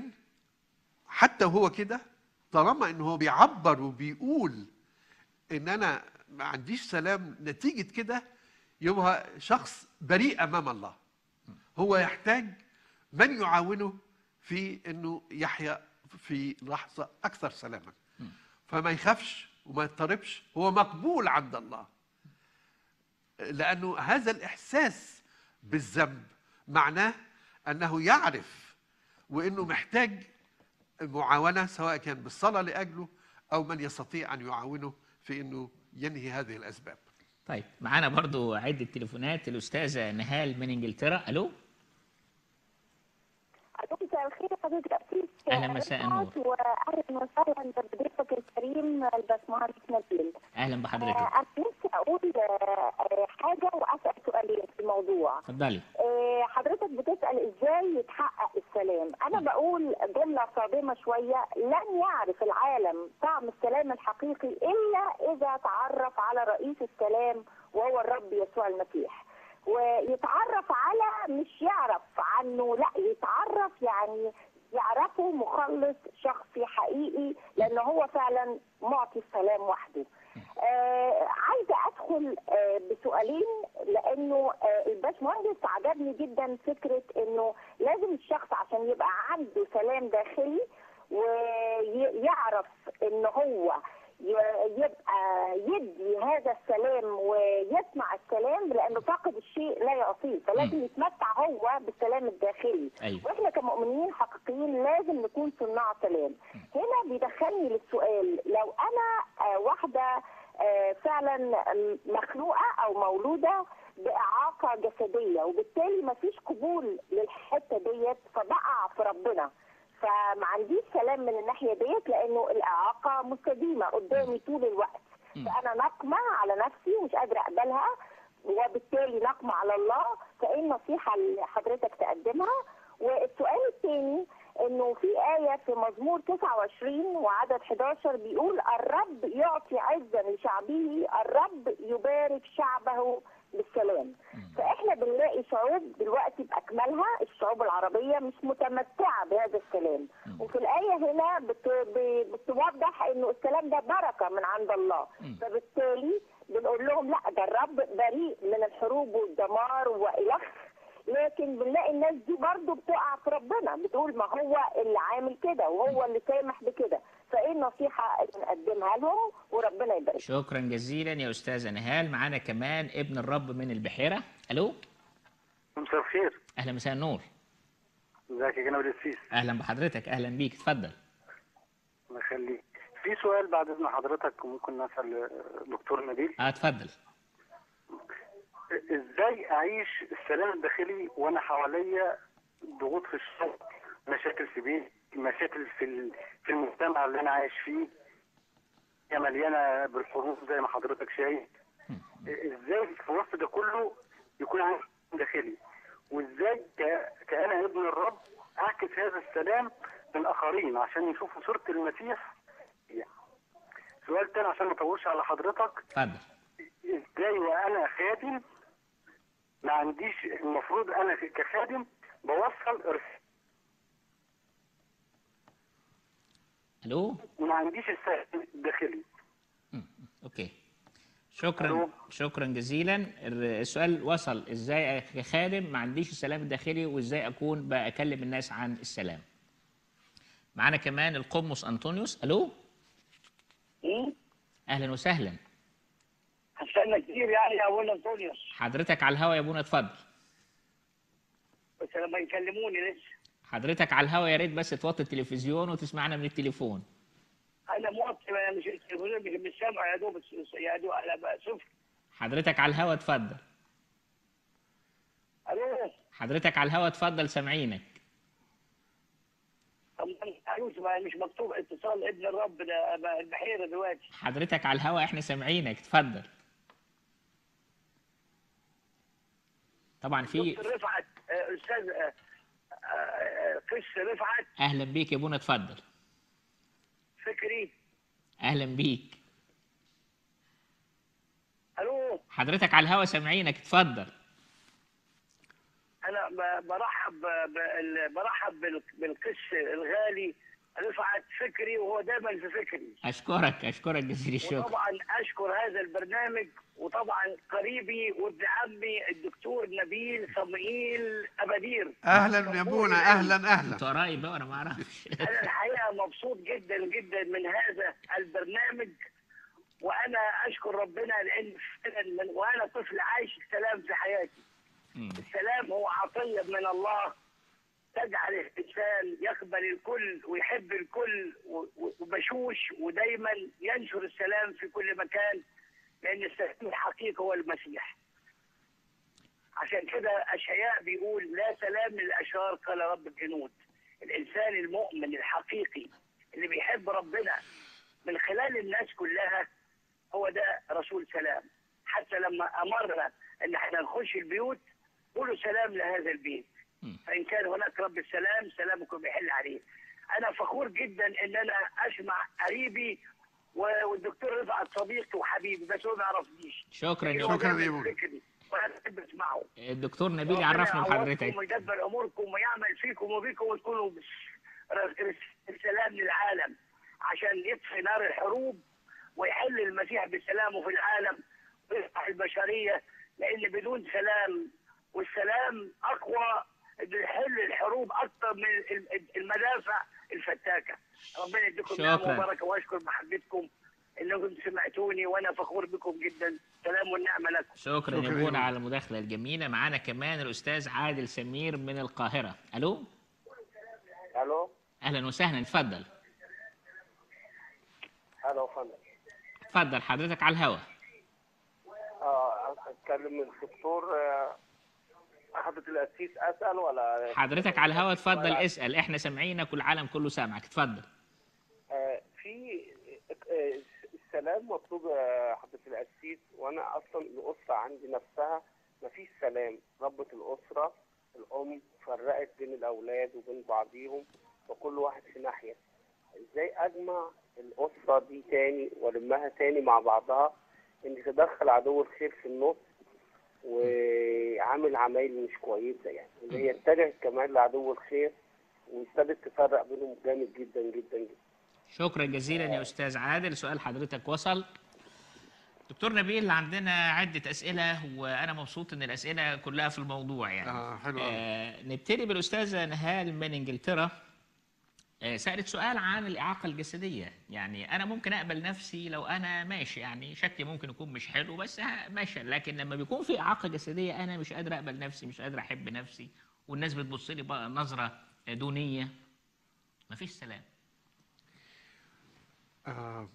حتى هو كده، طالما انه هو بيعبر وبيقول ان انا ما عنديش سلام نتيجه كده، يبقى شخص بريء امام الله. هو يحتاج من يعاونه في انه يحيا في لحظه اكثر سلاما. فما يخافش وما يضطربش، هو مقبول عند الله، لانه هذا الاحساس بالذنب معناه انه يعرف وانه محتاج معاونه، سواء كان بالصلاه لاجله او من يستطيع ان يعاونه في انه ينهي هذه الاسباب. طيب معانا برضو عده تليفونات. الاستاذه نهال من انجلترا. الو. مساء الخير يا حضرتك الأسيس. أهلا، مساء النور. وأهلا وسهلا بضيفك الكريم الباشمهندس نبيل. أهلا بحضرتك. أنا نفسي أقول حاجة وأسأل سؤالين في الموضوع. اتفضلي. حضرتك بتسأل إزاي يتحقق السلام. أنا بقول جملة صادمة شوية: لن يعرف العالم طعم السلام الحقيقي إلا إذا تعرف على رئيس السلام وهو الرب يسوع المسيح. ويتعرف على، مش يعرف عنه، لا، يتعرف يعني يعرفه مخلص شخصي حقيقي، لأنه هو فعلا معطي السلام وحده. آه عايزة أدخل آه بسؤالين، لأنه آه الباشمهندس عجبني جدا فكرة إنه لازم الشخص عشان يبقى عنده سلام داخلي ويعرف إن هو يبقى يدي هذا السلام ويسمع السلام، لانه فاقد الشيء لا يعطيه، فلازم يتمتع هو بالسلام الداخلي. أيوة. واحنا كمؤمنين حقيقيين لازم نكون صناع سلام. هنا بيدخلني للسؤال: لو انا واحده فعلا مخلوقه او مولوده باعاقه جسديه، وبالتالي ما فيش قبول للحته ديت، فبقع في ربنا، فما عنديش سلام من الناحيه ديت، لانه الاعاقه مستديمه قدامي طول الوقت. فانا نقمه على نفسي ومش قادره اقبلها، وبالتالي نقمه على الله. فايه النصيحه اللي حضرتك تقدمها؟ والسؤال الثاني انه في ايه في مزمور تسعة وعشرين وعدد حداشر بيقول: الرب يعطي عزا لشعبه، الرب يبارك شعبه بالسلام. فاحنا بنلاقي شعوب دلوقتي باكملها، الشعوب العربيه مش متمتعه بهذا السلام، وفي الايه هنا بت... بتوضح انه السلام ده بركه من عند الله. فبالتالي بنقول لهم لا، ده الرب بريء من الحروب والدمار والخ، لكن بنلاقي الناس دي برضه بتقع في ربنا، بتقول ما هو اللي عامل كده وهو اللي سامح بكده. فايه النصيحه اللي نقدمها لهم؟ وربنا يبارك. شكرا جزيلا يا استاذه نهال. معانا كمان ابن الرب من البحيره. الو. مساء الخير. اهلا، مساء النور. ازيك يا جناب السيس؟ اهلا بحضرتك. اهلا بيك، اتفضل. الله يخليك. في سؤال بعد اذن حضرتك ممكن نسال دكتور نبيل؟ اه اتفضل. ازاي اعيش السلام الداخلي وانا حواليا ضغوط في الشغل، مشاكل في بيتي، مشاكل في في المجتمع اللي انا عايش فيه، هي مليانه بالحروب زي ما حضرتك شايف. ازاي في وسط ده كله يكون عندي داخلي، وازاي كأنا ابن الرب اعكس هذا السلام للاخرين عشان يشوفوا صورة المسيح؟ سؤال تاني عشان ما اطولش على حضرتك. اتفضل. ازاي وانا خادم ما عنديش، المفروض انا كخادم بوصل رسالة، الو، وما عنديش السلام الداخلي. اوكي، شكرا. ألو. شكرا جزيلا. السؤال وصل: ازاي كخادم ما عنديش السلام الداخلي، وازاي اكون بكلم الناس عن السلام. معانا كمان القمص انطونيوس. الو. ايه، اهلا وسهلا. هستنى كتير يعني يا ابونا انطونيوس. حضرتك على الهوا يا ابونا، اتفضل. بس لما يكلموني لسه. حضرتك على الهوا، يا ريت بس توطي التلفزيون وتسمعنا من التليفون. انا موطي، انا مش التليفون مش مش سامع يا دوب، يا دوب انا بقى صفر. حضرتك على الهوا، اتفضل. الو. حضرتك على الهوا، اتفضل، سامعينك. طب مش مكتوب اتصال ابن الرب ده البحيره دلوقتي؟ حضرتك على الهوا، احنا سامعينك، اتفضل. طبعا في دكتور رفعت، استاذ قس رفعت. اهلا بيك يا ابونا، اتفضل. فكري. اهلا بيك. الو. حضرتك على الهوا، سامعينك، اتفضل. انا برحب برحب بالقس الغالي رفعت فكري وهو دايما في فكري. اشكرك اشكرك جزيل الشكر. وطبعا اشكر هذا البرنامج، وطبعا قريبي وابن عمي الدكتور نبيل صموئيل ابادير. اهلا يا ابونا، اهلا اهلا. انت قريب بقى وانا ما اعرفش. انا الحقيقه مبسوط جدا جدا من هذا البرنامج، وانا اشكر ربنا لان فعلا من وانا طفل عايش السلام في حياتي. السلام هو عطيه من الله تجعل الانسان يقبل الكل ويحب الكل وبشوش، ودايما ينشر السلام في كل مكان، لان السلام الحقيقي هو المسيح. عشان كده اشعياء بيقول لا سلام للاشرار قال رب الجنود. الانسان المؤمن الحقيقي اللي بيحب ربنا من خلال الناس كلها هو ده رسول سلام. حتى لما امرنا ان احنا نخش البيوت قولوا سلام لهذا البيت، فان كان هناك رب السلام سلامكم يحل عليه. انا فخور جدا ان انا اسمع قريبي والدكتور رفعت صديقي وحبيبي، بس هو ما يعرفنيش. شكرا يا شكرا يا ابونا. وانا بحب اسمعه. الدكتور نبيل يعرفنا بحضرتك. ويدبر اموركم ويعمل فيكم وبيكم وتكونوا السلام للعالم عشان يطفي نار الحروب ويحل المسيح بسلامه في العالم ويفتح البشريه، لان بدون سلام، والسلام اقوى بيحل الحروب اكثر من المدافع الفتاكه. ربنا يديكم نعمه وبركه، واشكر محبتكم انكم سمعتوني وانا فخور بكم جدا. سلام والنعمه لكم. شكرا يا ابونا على المداخله الجميله. معانا كمان الاستاذ عادل سمير من القاهره. الو. الو. اهلا وسهلا، اتفضل. الو فندم. اتفضل حضرتك على الهواء. اه اتكلم من الدكتور حضرة القسيس اسال ولا حضرتك على الهواء؟ اتفضل اسال، احنا سامعينك والعالم كله سامعك، اتفضل. آه في آه السلام مطلوب يا حضرة القسيس، وانا اصلا الاسره عندي نفسها مفيش سلام. ربة الاسره الام فرقت بين الاولاد وبين بعضيهم وكل واحد في ناحيه. ازاي اجمع الاسره دي تاني والمها تاني مع بعضها؟ ان تدخل عدو الخير في النص وعامل عمايل مش كويسه، يعني اللي هي اتجهت كمان لعدو الخير وابتدت تفرق بينهم جامد جدا جدا جدا. شكرا جزيلا يا استاذ عادل، سؤال حضرتك وصل. دكتور نبيل، عندنا عده اسئله وانا مبسوط ان الاسئله كلها في الموضوع يعني. اه حلو. آه نبتدي بالاستاذه نهال من انجلترا. آه سالت سؤال عن الاعاقه الجسديه. يعني انا ممكن اقبل نفسي لو انا ماشي، يعني شكلي ممكن يكون مش حلو بس ماشي، لكن لما بيكون في اعاقه جسديه انا مش قادر اقبل نفسي، مش قادر احب نفسي، والناس بتبص لي بقى نظره دونيه، مفيش سلام. آه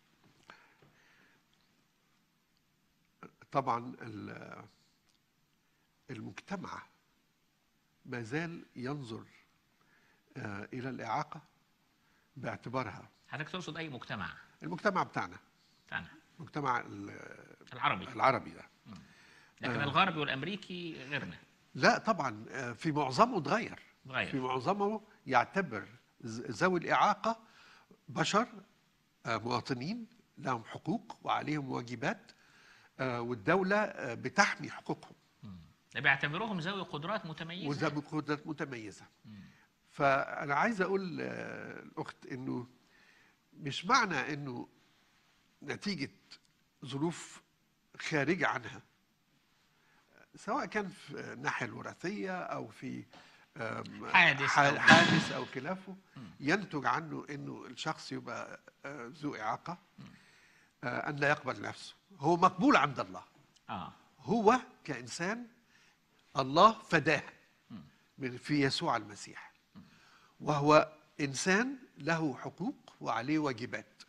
طبعا المجتمع ما زال ينظر آه الى الاعاقه باعتبارها. حضرتك تقصد اي مجتمع؟ المجتمع بتاعنا بتاعنا المجتمع العربي العربي ده. مم. لكن آه الغربي والامريكي غيرنا. لا طبعا في معظمه اتغير. في معظمه يعتبر ذوي الاعاقه بشر مواطنين لهم حقوق وعليهم واجبات، والدوله بتحمي حقوقهم. ده بيعتبروهم ذوي قدرات متميزه. وذوي قدرات متميزه. مم. فانا عايز اقول الاخت انه مش معنى انه نتيجه ظروف خارجه عنها، سواء كان في الناحيه الوراثيه او في حادث حادث او خلافه ينتج عنه انه الشخص يبقى ذو اعاقه، ان لا يقبل نفسه. هو مقبول عند الله. اه هو كانسان الله فداه في يسوع المسيح، وهو انسان له حقوق وعليه واجبات،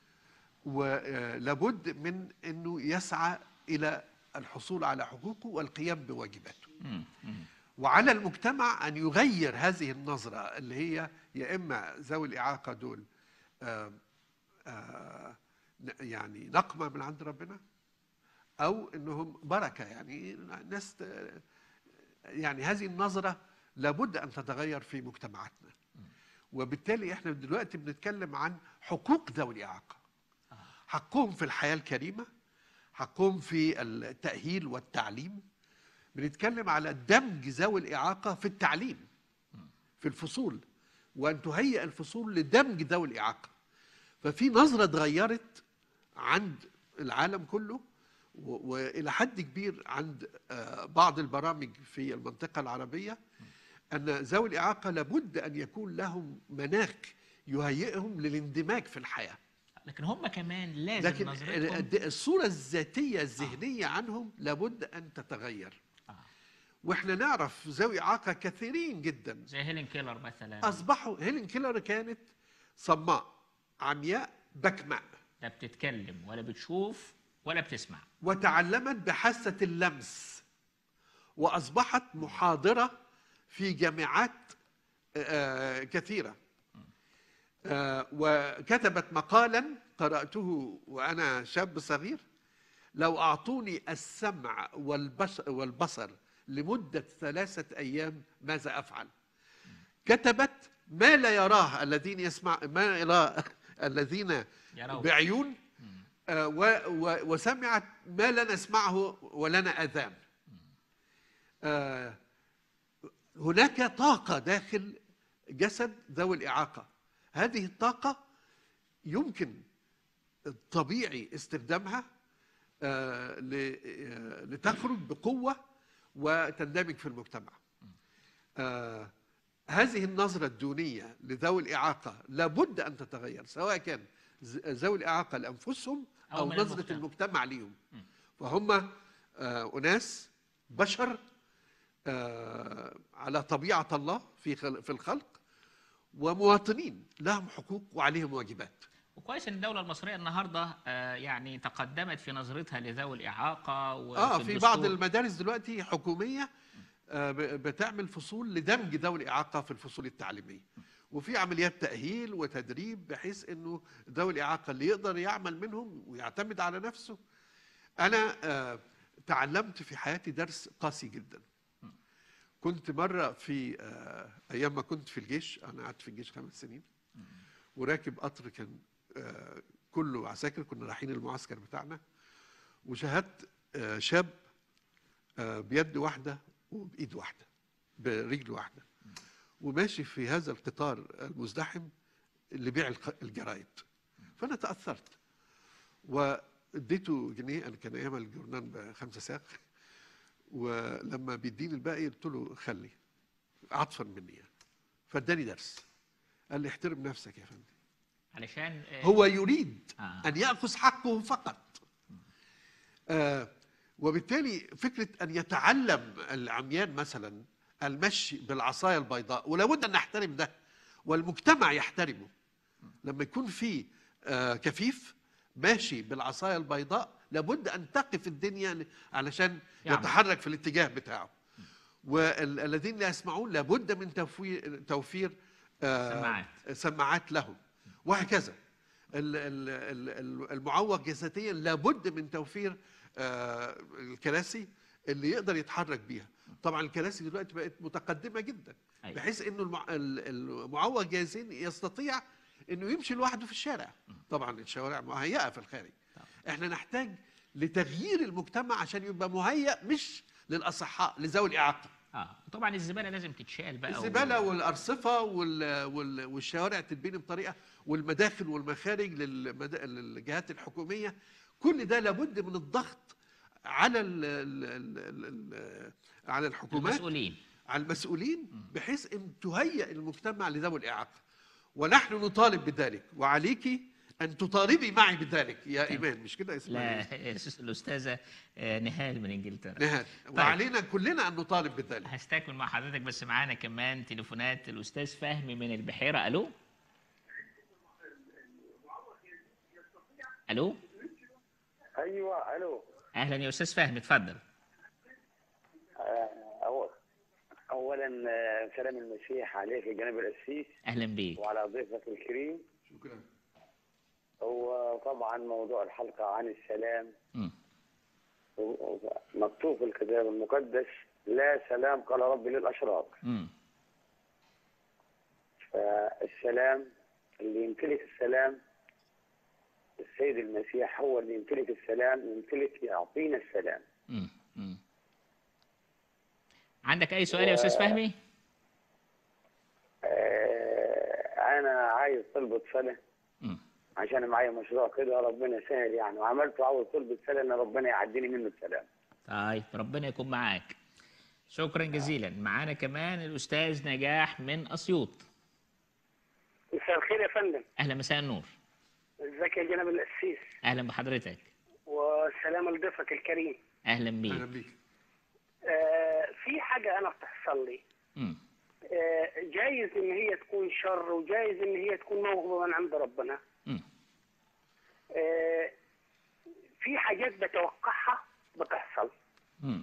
ولابد من انه يسعى الى الحصول على حقوقه والقيام بواجباته. وعلى المجتمع أن يغير هذه النظرة اللي هي يا إما ذوي الإعاقة دول آآ آآ يعني نقمة من عند ربنا، أو إنهم بركة، يعني ناس، يعني هذه النظرة لابد أن تتغير في مجتمعاتنا. وبالتالي إحنا دلوقتي بنتكلم عن حقوق ذوي الإعاقة، حقهم في الحياة الكريمة، حقهم في التأهيل والتعليم. بنتكلم على دمج ذوي الإعاقة في التعليم في الفصول، وأن تهيئ الفصول لدمج ذوي الإعاقة. ففي نظرة اتغيرت عند العالم كله، وإلى حد كبير عند بعض البرامج في المنطقة العربية، أن ذوي الإعاقة لابد أن يكون لهم مناخ يهيئهم للاندماج في الحياة. لكن هم كمان لازم لكن نظرتهم الصورة الذاتية الذهنية آه. عنهم لابد أن تتغير. آه. وإحنا نعرف ذوي إعاقة كثيرين جدا، زي هيلين كيلر مثلا. أصبحوا هيلين كيلر كانت صماء عمياء بكماء، لا بتتكلم ولا بتشوف ولا بتسمع، وتعلمت بحاسة اللمس، وأصبحت محاضرة في جامعات آه كثيرة. آه وكتبت مقالا قرأته وأنا شاب صغير: لو أعطوني السمع والبصر لمدة ثلاثة أيام ماذا أفعل؟ كتبت ما لا يراه الذين يسمع ما يراه الذين بعيون، آه وسمعت ما لا نسمعه ولنا أذان. آه هناك طاقة داخل جسد ذوي الإعاقة، هذه الطاقة يمكن طبيعي استخدامها آه لتخرج بقوة وتندمج في المجتمع. آه هذه النظرة الدونية لذوي الإعاقة لابد أن تتغير، سواء كان ذوي الإعاقة لأنفسهم أو, أو نظرة المجتمع, المجتمع ليهم. فهم آه أناس بشر آه على طبيعة الله في في الخلق، ومواطنين لهم حقوق وعليهم واجبات. وكويس ان الدولة المصرية النهارده آه يعني تقدمت في نظرتها لذوي الإعاقة. وفي اه في بعض المدارس دلوقتي حكومية آه بتعمل فصول لدمج ذوي الإعاقة في الفصول التعليمية، وفي عمليات تأهيل وتدريب بحيث انه ذوي الإعاقة اللي يقدر يعمل منهم ويعتمد على نفسه. انا آه تعلمت في حياتي درس قاسي جدا. كنت مرة في آه أيام ما كنت في الجيش، أنا قعدت في الجيش خمس سنين، وراكب قطر كان آه كله عساكر، كنا رايحين المعسكر بتاعنا، وشاهدت آه شاب آه بيد واحدة وبإيد واحدة برجل واحدة، وماشي في هذا القطار المزدحم اللي بيع الجرايد. فأنا تأثرت واديته جنيه، أنا كان أيام الجورنان بخمسة ساق، ولما بيديني الباقي قلت له خلي عطفا مني يعني. فاداني درس، قال لي احترم نفسك يا فندم، علشان هو يريد آه. ان ياخذ حقه فقط. آه وبالتالي فكره ان يتعلم العميان مثلا المشي بالعصايه البيضاء، ولابد ان نحترم ده والمجتمع يحترمه. لما يكون في آه كفيف ماشي بالعصايه البيضاء لابد ان تقف الدنيا علشان يعني. يتحرك في الاتجاه بتاعه. والذين لا يسمعون لابد من توفير توفير آه سماعات سماعات لهم، وهكذا. المعوق جسديا لابد من توفير آه الكراسي اللي يقدر يتحرك بيها. طبعا الكراسي دلوقتي بقت متقدمه جدا، بحيث انه المعوق جسديا يستطيع انه يمشي لوحده في الشارع. طبعا الشوارع مهيئه في الخارج. احنا نحتاج لتغيير المجتمع عشان يبقى مهيئ مش للاصحاء، لذوي الاعاقه. اه طبعا الزباله لازم تتشال بقى، الزباله و... والارصفه وال... وال... والشوارع تتبني بطريقه، والمداخل والمخارج للمد... للجهات الحكوميه. كل ده لابد من الضغط على ال... ال... ال... ال... على الحكومات، المسؤولين على المسؤولين، بحيث ان تهيئ المجتمع لذوي الاعاقه. ونحن نطالب بذلك، وعليكي أن تطالبي معي بذلك يا إيمان، مش كده اسمها؟ لا، الأستاذة نهال من إنجلترا. نهال، طيب. وعلينا كلنا أن نطالب بذلك. هستكمل مع حضرتك، بس معانا كمان تليفونات. الأستاذ فهمي من البحيرة. ألو ألو أيوه ألو. أهلا يا أستاذ فهمي، اتفضل. أولا سلام المسيح عليك يا جناب القسيس. أهلا بيك. وعلى ضيفك الكريم. شكرا. هو طبعا موضوع الحلقة عن السلام. م. مكتوب في الكتاب المقدس: لا سلام قال ربي للأشرار. م. فالسلام اللي يمتلك السلام السيد المسيح، هو اللي يمتلك السلام، يمتلك يعطينا السلام. م. م. عندك أي سؤال و... يا أستاذ فهمي؟ آه... عايز طلبة صلاة عشان معايا مشروع كده ربنا سهل يعني، وعملته عاوز طلبة صلاة ان ربنا يعديني منه السلام. طيب ربنا يكون معاك. شكرا جزيلا. معانا كمان الأستاذ نجاح من أسيوط. مساء الخير يا فندم. أهلا، مساء النور. ازيك يا جناب القسيس؟ أهلا بحضرتك. والسلام لضيفك الكريم. أهلا بيك. أهلا بيك. آه في حاجة أنا بتحصل لي. امم آه جايز إن هي تكون شر وجايز إن هي تكون موهبة من عند ربنا. امم آه في حاجات بتوقعها بتحصل. امم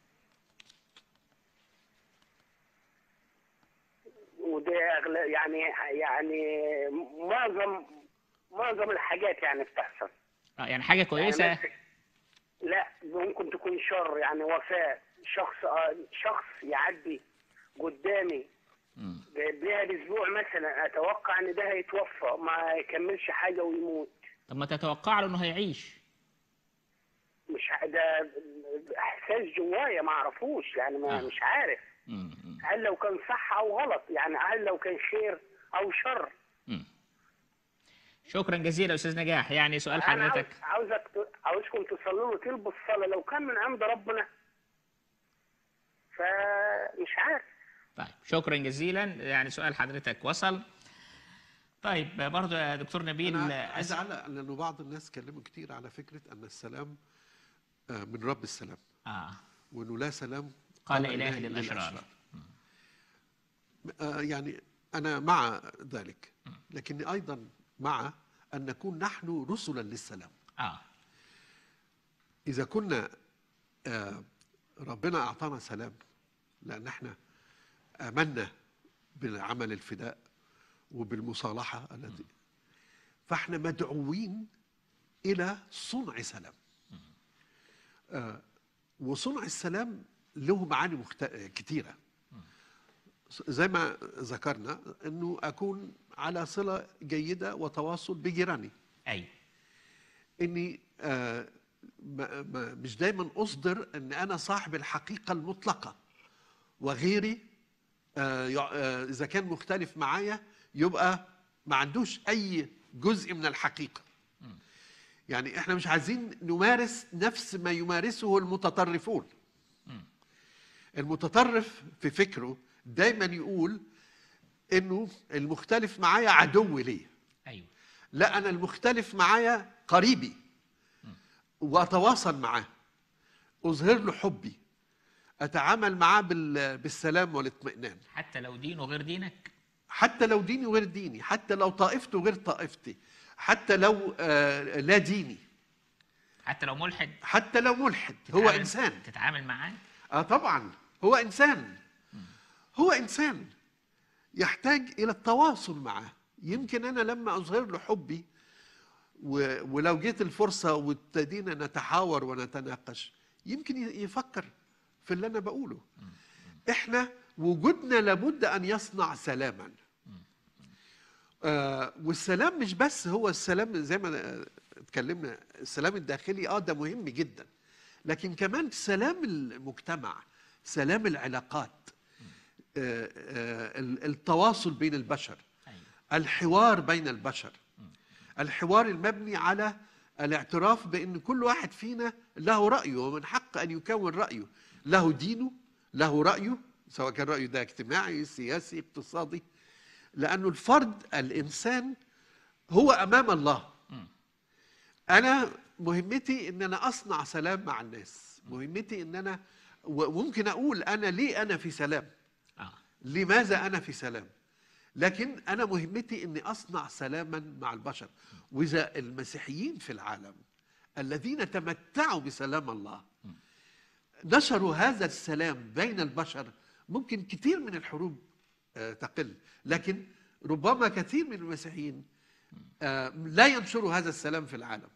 وده أغلى يعني يعني معظم معظم الحاجات يعني بتحصل. اه يعني حاجة كويسة. يعني لا ممكن تكون شر، يعني وفاة شخص آه شخص يعدي قدامي قبلها باسبوع مثلا، اتوقع ان ده هيتوفى ما يكملش حاجه ويموت. طب ما تتوقع له انه هيعيش؟ مش ده احساس جوايا ما اعرفوش يعني، ما آه. مش عارف مم. هل لو كان صح او غلط، يعني هل لو كان خير او شر. مم. شكرا جزيلا استاذ نجاح. يعني سؤال حضرتك، انا عاوزك عاوزكم تصلوا له طلب الصلاه لو كان من عند ربنا، فمش عارف. طيب شكرا جزيلا. يعني سؤال حضرتك وصل. طيب برضه يا دكتور نبيل، أنا عايز أعلق لأنه بعض الناس اتكلموا كتير على فكرة أن السلام من رب السلام. آه. وأنه لا سلام قال إله للأشرار. آه يعني أنا مع ذلك، لكني أيضا مع أن نكون نحن رسلا للسلام. آه. إذا كنا آه ربنا أعطانا سلام لأن احنا آمنا بالعمل الفداء وبالمصالحة التي، فاحنا مدعوين إلى صنع سلام. آه وصنع السلام له معاني مخت... كتيرة، زي ما ذكرنا أنه أكون على صلة جيدة وتواصل بجيراني. أي إني آه ما ما مش دايما أصدر أن أنا صاحب الحقيقة المطلقة، وغيري آه آه إذا كان مختلف معايا يبقى ما عندوش أي جزء من الحقيقة. يعني إحنا مش عايزين نمارس نفس ما يمارسه المتطرفون. المتطرف في فكره دايما يقول إنه المختلف معايا عدو ليه. أيوه. لا، أنا المختلف معايا قريبي وأتواصل معاه، أظهر له حبي، أتعامل معاه بالسلام والاطمئنان، حتى لو دينه غير دينك، حتى لو ديني غير ديني، حتى لو طائفته غير طائفتي، حتى لو آه لا ديني، حتى لو ملحد، حتى لو ملحد. هو إنسان تتعامل معاه. آه طبعا هو إنسان. هو إنسان يحتاج إلى التواصل معه. يمكن أنا لما أظهر له حبي ولو جيت الفرصة وابتدينا نتحاور ونتناقش يمكن يفكر في اللي أنا بقوله. إحنا وجودنا لابد أن يصنع سلاما. آه والسلام مش بس هو السلام زي ما اتكلمنا، السلام الداخلي آه ده مهم جدا، لكن كمان سلام المجتمع، سلام العلاقات، آه آه التواصل بين البشر، الحوار بين البشر، الحوار المبني على الاعتراف بأن كل واحد فينا له رأيه ومن حق أن يكون رأيه، له دينه، له رأيه، سواء كان رأيه ده اجتماعي سياسي اقتصادي، لأنه الفرد الإنسان هو أمام الله. أنا مهمتي أن أنا أصنع سلام مع الناس، مهمتي أن أنا وممكن أقول أنا ليه أنا في سلام، لماذا أنا في سلام، لكن أنا مهمتي أني أصنع سلاما مع البشر. وإذا المسيحيين في العالم الذين تمتعوا بسلام الله نشروا هذا السلام بين البشر، ممكن كثير من الحروب تقل، لكن ربما كثير من المسيحيين لا ينشروا هذا السلام في العالم.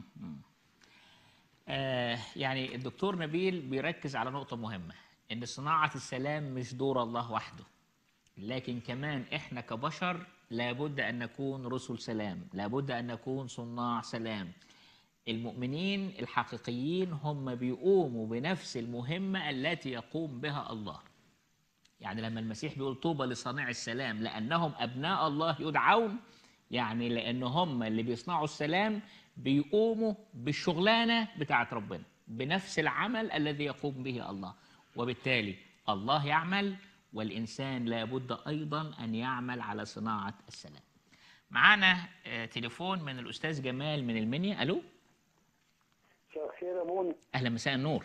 آه يعني الدكتور نبيل بيركز على نقطة مهمة، إن صناعة السلام مش دور الله وحده، لكن كمان إحنا كبشر لابد أن نكون رسل سلام، لابد أن نكون صناع سلام. المؤمنين الحقيقيين هم بيقوموا بنفس المهمة التي يقوم بها الله. يعني لما المسيح بيقول طوبى لصانع السلام لأنهم أبناء الله يدعون، يعني لأن هم اللي بيصنعوا السلام بيقوموا بالشغلانة بتاعت ربنا بنفس العمل الذي يقوم به الله، وبالتالي الله يعمل والإنسان لابد أيضا أن يعمل على صناعة السلام. معانا تليفون من الأستاذ جمال من المنيا. ألو. مساء الخير يا بوني. أهلا، مساء النور.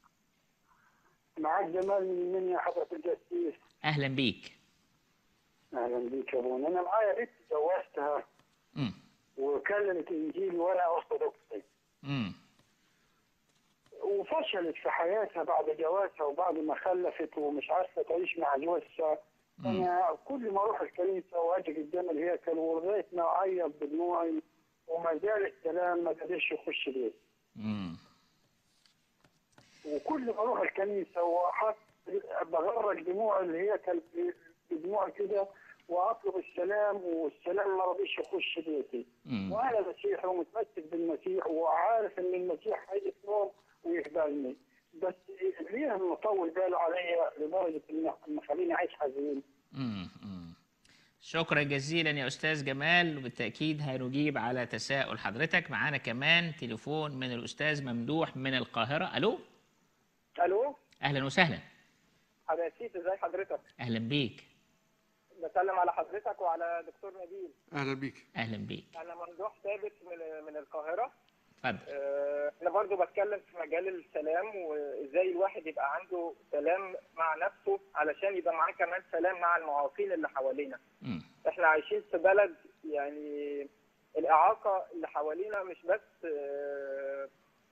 معاك جمال من المنيا حضرة القسيس. أهلا بيك. أهلا بيك يا بوني. أنا معايا بنت جوزتها امم وكلمت إنجيل وأنا أرثوذكسي. امم وفشلت في حياتها بعد جوازها وبعد ما خلفت ومش عارفة تعيش مع جوزها. أنا كل ما أروح الكنيسة وأجي قدام الهيكل ولغاية ما أعيط بدموعي وما زال السلام ما قدرش يخش بيتي. امم وكل ما اروح الكنيسه وحط بغرق دموع الهيكل بدموع كده واطلب السلام والسلام ما رضيش يخش بيتي. مم. وانا مسيحي ومتمسك بالمسيح وعارف ان المسيح هيقوم ويقبلني، بس ليه مطول باله عليا لدرجه انه مخليني عايش حزين. امم شكرا جزيلا يا أستاذ جمال، وبالتأكيد هنجيب على تساؤل حضرتك. معانا كمان تليفون من الأستاذ ممدوح من القاهرة. ألو. الو. اهلا وسهلا. حضرتك ازي حضرتك؟ اهلا بيك. بسلم على حضرتك وعلى دكتور نبيل. اهلا بيك. اهلا بيك. انا ممدوح ثابت من من القاهره. اتفضل. أه انا برضو بتكلم في مجال السلام وازاي الواحد يبقى عنده سلام مع نفسه علشان يبقى معاه كمان سلام مع المعاقين اللي حوالينا. م. احنا عايشين في بلد يعني الاعاقه اللي حوالينا مش بس أه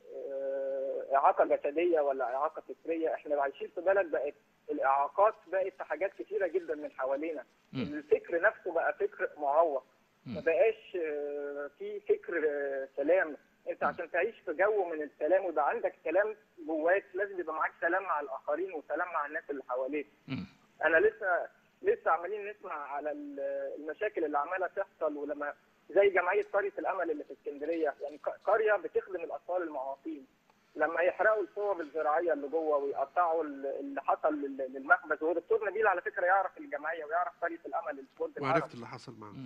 إعاقة جسدية ولا إعاقة فكرية، إحنا عايشين في بلد بقت الإعاقات بقت في حاجات كتيرة جدا من حوالينا. م. الفكر نفسه بقى فكر معوق، ما بقاش في فكر سلام. أنت عشان تعيش في جو من السلام ويبقى عندك سلام جواك لازم يبقى معاك سلام مع الآخرين وسلام مع الناس اللي حواليك. أنا لسه لسه عمالين نسمع على المشاكل اللي عمالة تحصل، ولما زي جمعية قرية الأمل اللي في اسكندرية، يعني قرية بتخدم الأطفال المعاقين، لما يحرقوا الصوب الزراعيه اللي جوه ويقطعوا اللي حصل للمخبز. وهو دكتور نبيل على فكره يعرف الجمعيه ويعرف قريه الامل اللي في برج العرب. وعرفت اللي حصل معاه.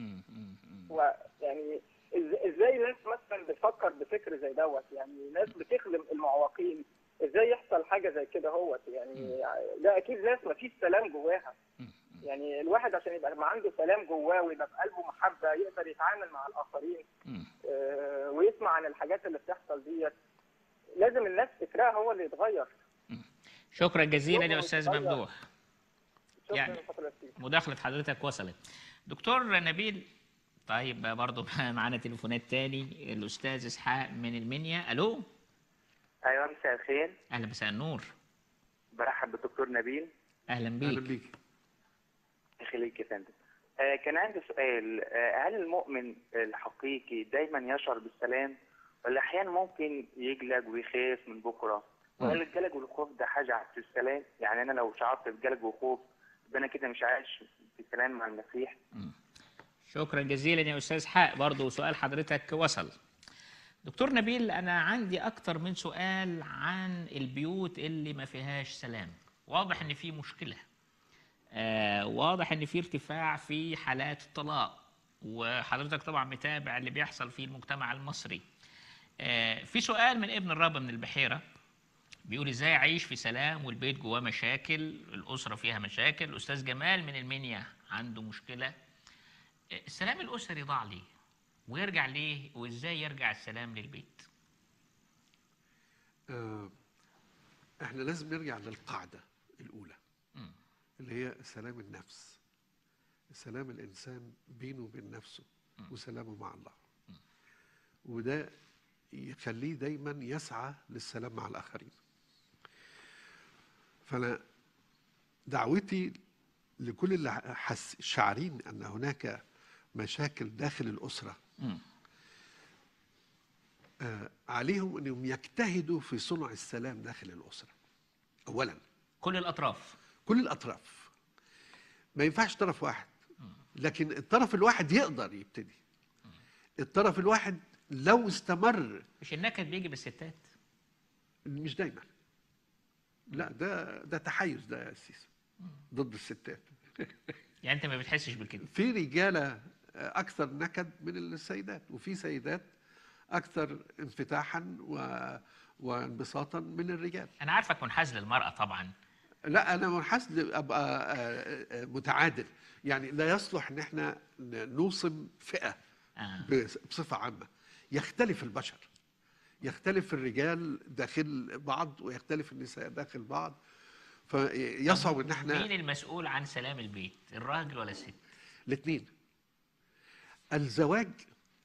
ويعني ازاي ناس مثلا بتفكر بفكر زي دوت، يعني ناس بتخدم المعوقين، ازاي يحصل حاجه زي كده هوت؟ يعني ده اكيد ناس ما فيش سلام جواها. يعني الواحد عشان يبقى ما عنده سلام جواه ويبقى في قلبه محبه يقدر يتعامل مع الاخرين آه ويسمع عن الحاجات اللي بتحصل ديت، لازم الناس فكرها هو اللي يتغير. شكرا جزيلا يا استاذ ممدوح. شكرا يعني مداخله حضرتك وصلت. دكتور نبيل، طيب برضه معانا تليفونات تاني. الاستاذ اسحاق من المنيا. الو. ايوه مساء الخير. اهلا، مساء النور. برحب بالدكتور نبيل. اهلا بيك. اهلا بيك. يخليك يا فندم. آه كان عندي سؤال، آه هل المؤمن الحقيقي دايما يشعر بالسلام ولا احيانا ممكن يقلق ويخاف من بكره؟ وهل القلق والخوف ده حاجه عكس السلام؟ يعني انا لو شعرت بقلق وخوف يبقى انا كده مش عايش في سلام مع المسيح. م. شكرا جزيلا يا استاذ حق، برضه سؤال حضرتك وصل. دكتور نبيل، انا عندي اكتر من سؤال عن البيوت اللي ما فيهاش سلام. واضح ان في مشكله، آه واضح ان في ارتفاع في حالات الطلاق، وحضرتك طبعا متابع اللي بيحصل في المجتمع المصري. آه في سؤال من ابن الرب من البحيره بيقول ازاي اعيش في سلام والبيت جواه مشاكل، الاسره فيها مشاكل. الاستاذ جمال من المنيا عنده مشكله. السلام الاسري ضاع ليه؟ ويرجع ليه؟ وازاي يرجع السلام للبيت؟ آه احنا لازم نرجع للقاعده الاولى م. اللي هي سلام النفس، سلام الانسان بينه وبين نفسه م. وسلامه مع الله م. وده يخليه دايما يسعى للسلام مع الاخرين. فانا دعوتي لكل اللي حس شاعرين ان هناك مشاكل داخل الاسره م. آه عليهم انهم يجتهدوا في صنع السلام داخل الاسره. اولا كل الاطراف كل الاطراف ما ينفعش طرف واحد، لكن الطرف الواحد يقدر يبتدي. الطرف الواحد لو استمر. مش النكد بيجي بالستات؟ مش دايما، لا ده ده تحيز ده يا سيس. ضد الستات. يعني انت ما بتحسش بالكده؟ في رجاله اكثر نكد من السيدات، وفي سيدات اكثر انفتاحا و... وانبساطا من الرجال. انا عارفك منحاز للمراه طبعا. لا، انا منحاز ابقى متعادل، يعني لا يصلح ان احنا نوصم فئه آه. بصفه عامه. يختلف البشر، يختلف الرجال داخل بعض ويختلف النساء داخل بعض، فيصعب ان احنا. مين المسؤول عن سلام البيت، الراجل ولا الست؟ الاثنين. الزواج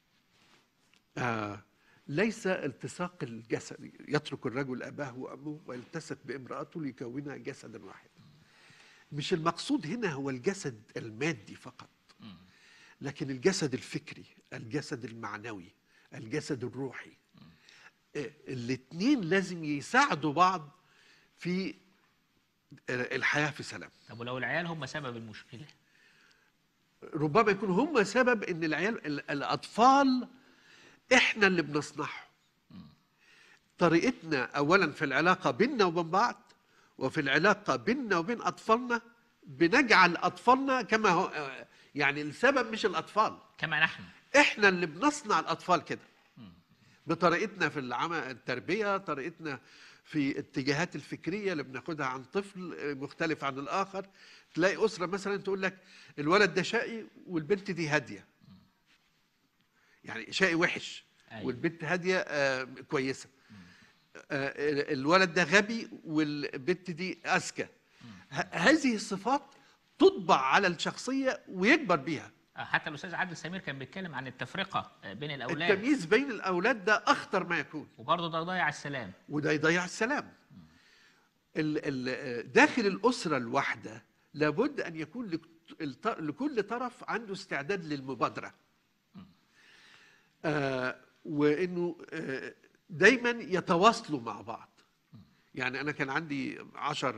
آه ليس التصاق الجسد، يترك الرجل اباه وامه ويلتصق بامراته ليكونا جسدا واحدا. مش المقصود هنا هو الجسد المادي فقط، لكن الجسد الفكري، الجسد المعنوي، الجسد الروحي. الاثنين لازم يساعدوا بعض في الحياة في سلام. طب ولو العيال هم سبب المشكلة؟ ربما يكون هم سبب ان العيال الاطفال احنا اللي بنصنعهم. طريقتنا اولا في العلاقة بيننا وبين بعض، وفي العلاقة بيننا وبين اطفالنا بنجعل اطفالنا كما هو، يعني السبب مش الاطفال، كما نحن احنا اللي بنصنع الاطفال كده بطريقتنا في العمل التربية، طريقتنا في الاتجاهات الفكرية اللي بناخدها عن طفل مختلف عن الآخر. تلاقي أسرة مثلا تقول لك الولد ده شقي والبنت دي هادية، يعني شقي وحش والبنت هادية آه كويسة. آه الولد ده غبي والبنت دي أذكى. هذه الصفات تطبع على الشخصية ويكبر بيها. حتى الأستاذ عادل سمير كان بيتكلم عن التفرقة بين الأولاد. التمييز بين الأولاد ده أخطر ما يكون، وبرضه ده يضيع السلام. وده يضيع السلام. ال ال داخل الأسرة الواحدة لابد أن يكون لكل طرف عنده استعداد للمبادرة، آه وإنه آه دايما يتواصلوا مع بعض. يعني أنا كان عندي عشر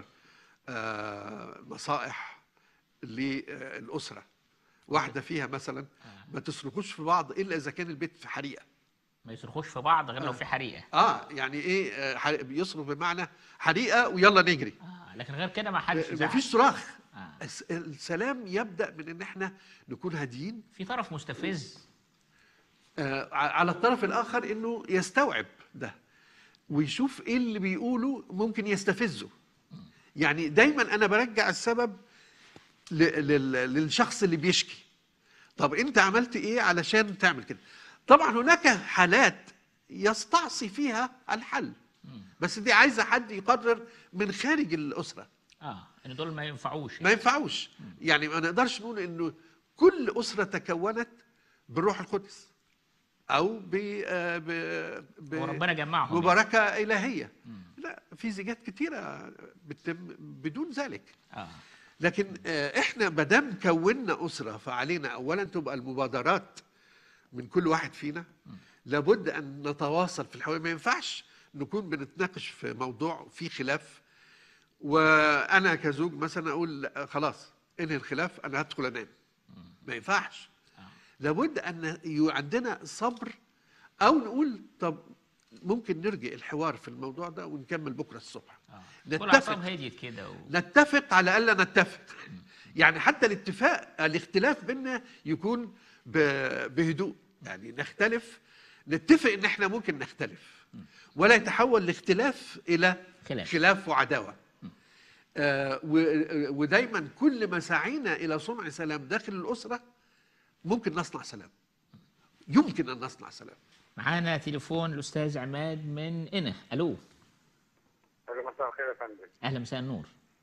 آه نصائح للأسرة. واحدة فيها مثلا ما تصرخوش في بعض إلا إذا كان البيت في حريقة. ما يصرخوش في بعض غير آه. لو في حريقة. آه يعني إيه آه بيصرخ بمعنى حريقة ويلا نجري. آه لكن غير كده ما حدش ما فيش صراخ. آه. السلام يبدأ من إن إحنا نكون هاديين. في طرف مستفز آه على الطرف الآخر إنه يستوعب ده ويشوف إيه اللي بيقوله ممكن يستفزه. يعني دايما أنا برجع السبب للشخص اللي بيشكي. طب انت عملت ايه علشان تعمل كده؟ طبعا هناك حالات يستعصي فيها الحل، بس دي عايزه حد يقرر من خارج الاسره. اه ان دول ما ينفعوش يعني. ما ينفعوش. يعني ما نقدرش نقول انه كل اسره تكونت بالروح القدس او ب ب ب وربنا جمعهم ببركه يعني. الهيه. مم. لا، في زيجات كتيره بتتم بدون ذلك. اه لكن احنا ما دام كوننا اسره فعلينا اولا تبقى المبادرات من كل واحد فينا. لابد ان نتواصل في الحوار. ما ينفعش نكون بنتناقش في موضوع فيه خلاف وانا كزوج مثلا اقول خلاص انهي الخلاف انا هدخل انام. ما ينفعش. لابد ان عندنا صبر، او نقول طب ممكن نرجع الحوار في الموضوع ده ونكمل بكره الصبح. آه. نتفق هديت كده و... نتفق على الا نتفق. يعني حتى الاتفاق الاختلاف بيننا يكون بهدوء. يعني نختلف، نتفق ان احنا ممكن نختلف ولا يتحول لاختلاف الى خلاف, خلاف وعداوه. آه ودايما كل ما سعينا الى صنع سلام داخل الاسره ممكن نصنع سلام. يمكن ان نصنع سلام. معانا تليفون الاستاذ عماد من قنا. الو. مساء الخير يا فندم. اهلا، مساء النور.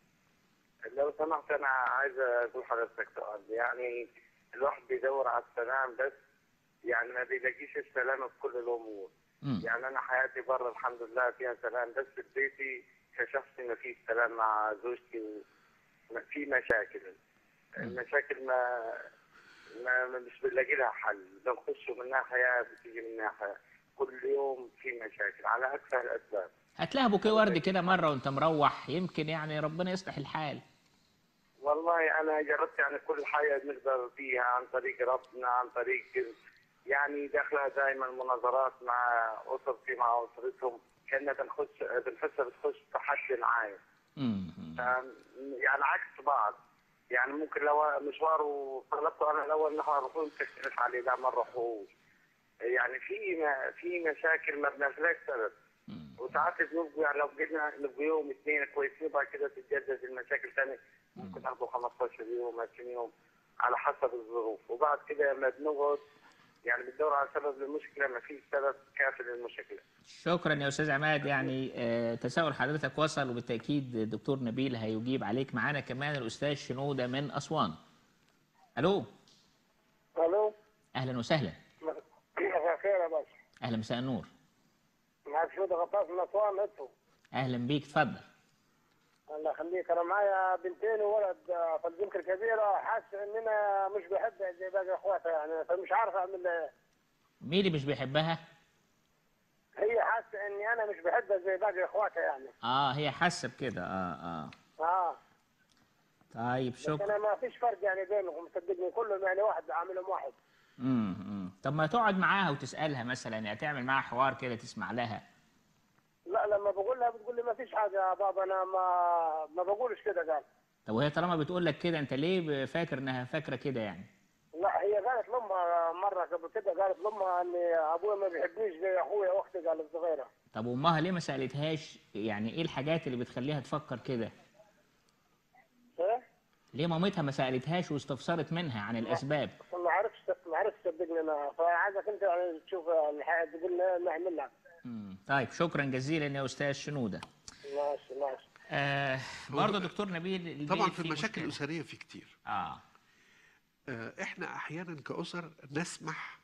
لو سمحت انا عايز اقول لحضرتك سؤال. يعني الواحد بيدور على السلام بس يعني ما بيلاقيش السلام في كل الامور. م. يعني انا حياتي بره الحمد لله فيها سلام، بس في بيتي كشخص ما فيش سلام مع زوجتي وفي مشاكل. م. المشاكل ما ما مش بنلاقي لها حل، بنخش من ناحيه بتيجي من ناحيه، كل يوم في مشاكل على اكثر الاسباب. هات لها بوكيه ورد كده مره وانت مروح، يمكن يعني ربنا يصلح الحال. والله انا جربت يعني كل حاجه نقدر فيها عن طريق ربنا، عن طريق يعني داخلها دائما مناظرات مع اسرتي مع اسرتهم، كنا بنخش بنحسها بتخش تحدي معايا. يعني عكس بعض. يعني ممكن لو مشوار وطلبته انا الاول نحن الرسول تختلف عليه، لا ما نروحوش. يعني في في مشاكل ما بنلاقيش سبب، وساعات بنبقوا يعني لو بقينا نبقى يوم اثنين كويسين وبعد كده تتجدد المشاكل ثاني، ممكن ناخذوا خمستاشر يوم عشرين يوم على حسب الظروف، وبعد كده لما بنقعد يعني بندور على سبب للمشكله، ما فيش سبب كافي للمشكله. شكرا يا استاذ عماد. يعني آه تساؤل حضرتك وصل، وبالتاكيد الدكتور نبيل هيجيب عليك. معانا كمان الاستاذ شنوده من اسوان. الو. الو. اهلا وسهلا. مساء الخير يا باشا. اهلا، مساء النور. معك شنوده غطاس من اسوان. انتوا اهلا بيك، اتفضل. الله يخليك. انا معايا بنتين وولد في البنت الكبيره، حاسس ان انا مش بحبها زي باقي اخواتها، يعني فمش عارف اعمل ايه. مين اللي مش بيحبها؟ هي حاسه اني انا مش بحبها زي باقي اخواتها يعني. اه هي حاسه بكده. اه اه اه طيب شكرا. بس انا ما فيش فرق يعني بينهم، صدقني كلهم يعني واحد، عاملهم واحد. امم امم طب ما تقعد معاها وتسالها مثلا، يعني تعمل معاها حوار كده تسمع لها. لا لما بقول لها بتقول لي ما فيش حاجه يا بابا، انا ما ما بقولش كده. قال طب وهي طالما بتقول لك كده، انت ليه فاكر انها فاكره كده يعني؟ لا هي قالت لامها مره قبل كده، قالت لامها ان ابويا ما بيحبنيش زي اخويا واختي، قالت صغيره. طب وامها ليه ما سالتهاش يعني ايه الحاجات اللي بتخليها تفكر كده؟ ايه؟ ليه مامتها ما سالتهاش واستفسرت منها عن الاسباب؟ ما عرفتش ما عرفتش صدقني انا، فعايزك انت يعني تشوف الحاجه تقول لنا نعمل لها. امم طيب شكرا جزيلا يا استاذ شنوده. ماشي ماشي. آه برضه دكتور نبيل، طبعا في المشاكل الاسريه في كتير. اه احنا احيانا كاسر نسمح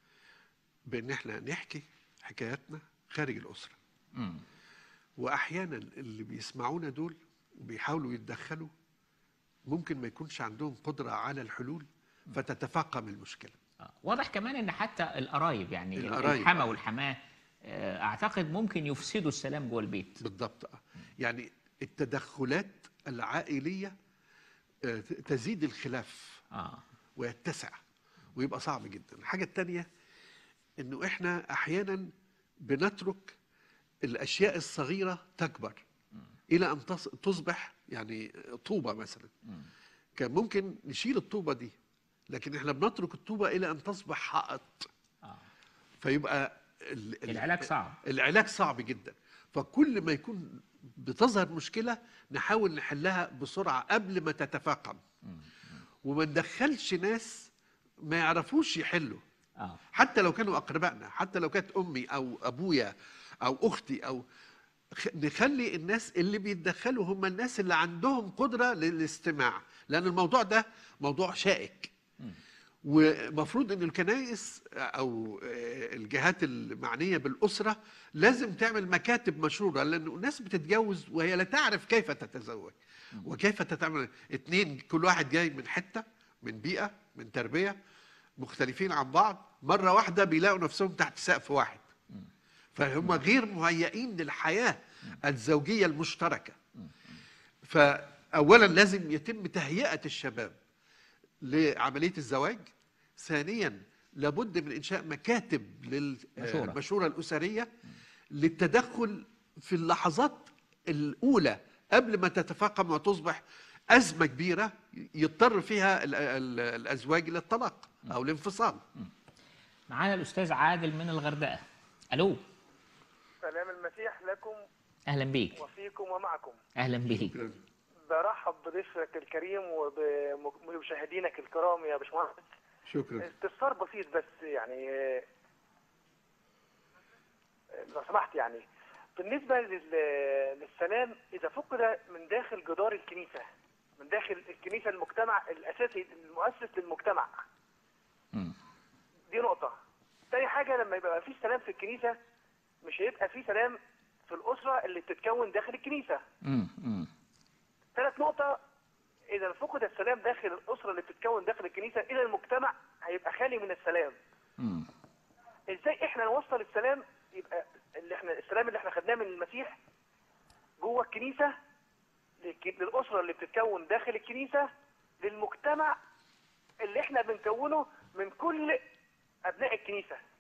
بان احنا نحكي حكاياتنا خارج الاسره. امم واحيانا اللي بيسمعونا دول وبيحاولوا يتدخلوا ممكن ما يكونش عندهم قدره على الحلول، فتتفاقم المشكله. آه. واضح كمان ان حتى القرايب يعني القرايب الحما والحماه آه اعتقد ممكن يفسدوا السلام جوه البيت. بالضبط. آه. يعني التدخلات العائليه آه تزيد الخلاف اه ويتسع ويبقى صعب جدا. الحاجه الثانيه انه احنا احيانا بنترك الاشياء الصغيره تكبر الى ان تصبح يعني طوبه مثلا. كان ممكن نشيل الطوبه دي، لكن احنا بنترك الطوبه الى ان تصبح حائط. آه. فيبقى العلاج صعب. العلاج صعب جدا. فكل ما يكون بتظهر مشكله نحاول نحلها بسرعه قبل ما تتفاقم، وما ندخلش ناس ما يعرفوش يحلوا. آه. حتى لو كانوا اقربائنا، حتى لو كانت امي او ابويا او اختي، او نخلي الناس اللي بيتدخلوا هم الناس اللي عندهم قدره للاستماع، لان الموضوع ده موضوع شائك. ومفروض ان الكنائس او الجهات المعنيه بالاسره لازم تعمل مكاتب مشروره، لان الناس بتتجوز وهي لا تعرف كيف تتزوج وكيف تتعامل. اتنين كل واحد جاي من حته، من بيئه، من تربيه مختلفين عن بعض، مره واحده بيلاقوا نفسهم تحت سقف واحد، فهم غير مهيئين للحياه الزوجيه المشتركه. فاولا لازم يتم تهيئه الشباب لعمليه الزواج. ثانيا لابد من انشاء مكاتب للمشوره الاسريه للتدخل في اللحظات الاولى قبل ما تتفاقم وتصبح ازمه كبيره يضطر فيها الازواج الى الطلاق او الانفصال. معانا الاستاذ عادل من الغردقه. الو. سلام المسيح لكم. اهلا بيك. وفيكم ومعكم. اهلا بيك. برحب بضيفك الكريم وبمشاهدينك الكرام يا باشمهندس. شكرا. استفسار بسيط بس يعني لو سمحت، يعني بالنسبه للسلام اذا فقد من داخل جدار الكنيسه، من داخل الكنيسه المجتمع الاساسي المؤسس للمجتمع. م. دي نقطه. تاني حاجه، لما يبقى في سلام في الكنيسه مش هيبقى في سلام في الاسره اللي بتتكون داخل الكنيسه. امم ثالث نقطه، اذا فقد السلام داخل الاسره اللي بتتكون داخل الكنيسه الى المجتمع هيبقى خالي من السلام. امم ازاي احنا نوصل السلام يبقى اللي احنا السلام اللي احنا خدناه من المسيح جوه الكنيسه للاسره اللي بتتكون داخل الكنيسه للمجتمع اللي احنا بنكونه من كل ابناء الكنيسه.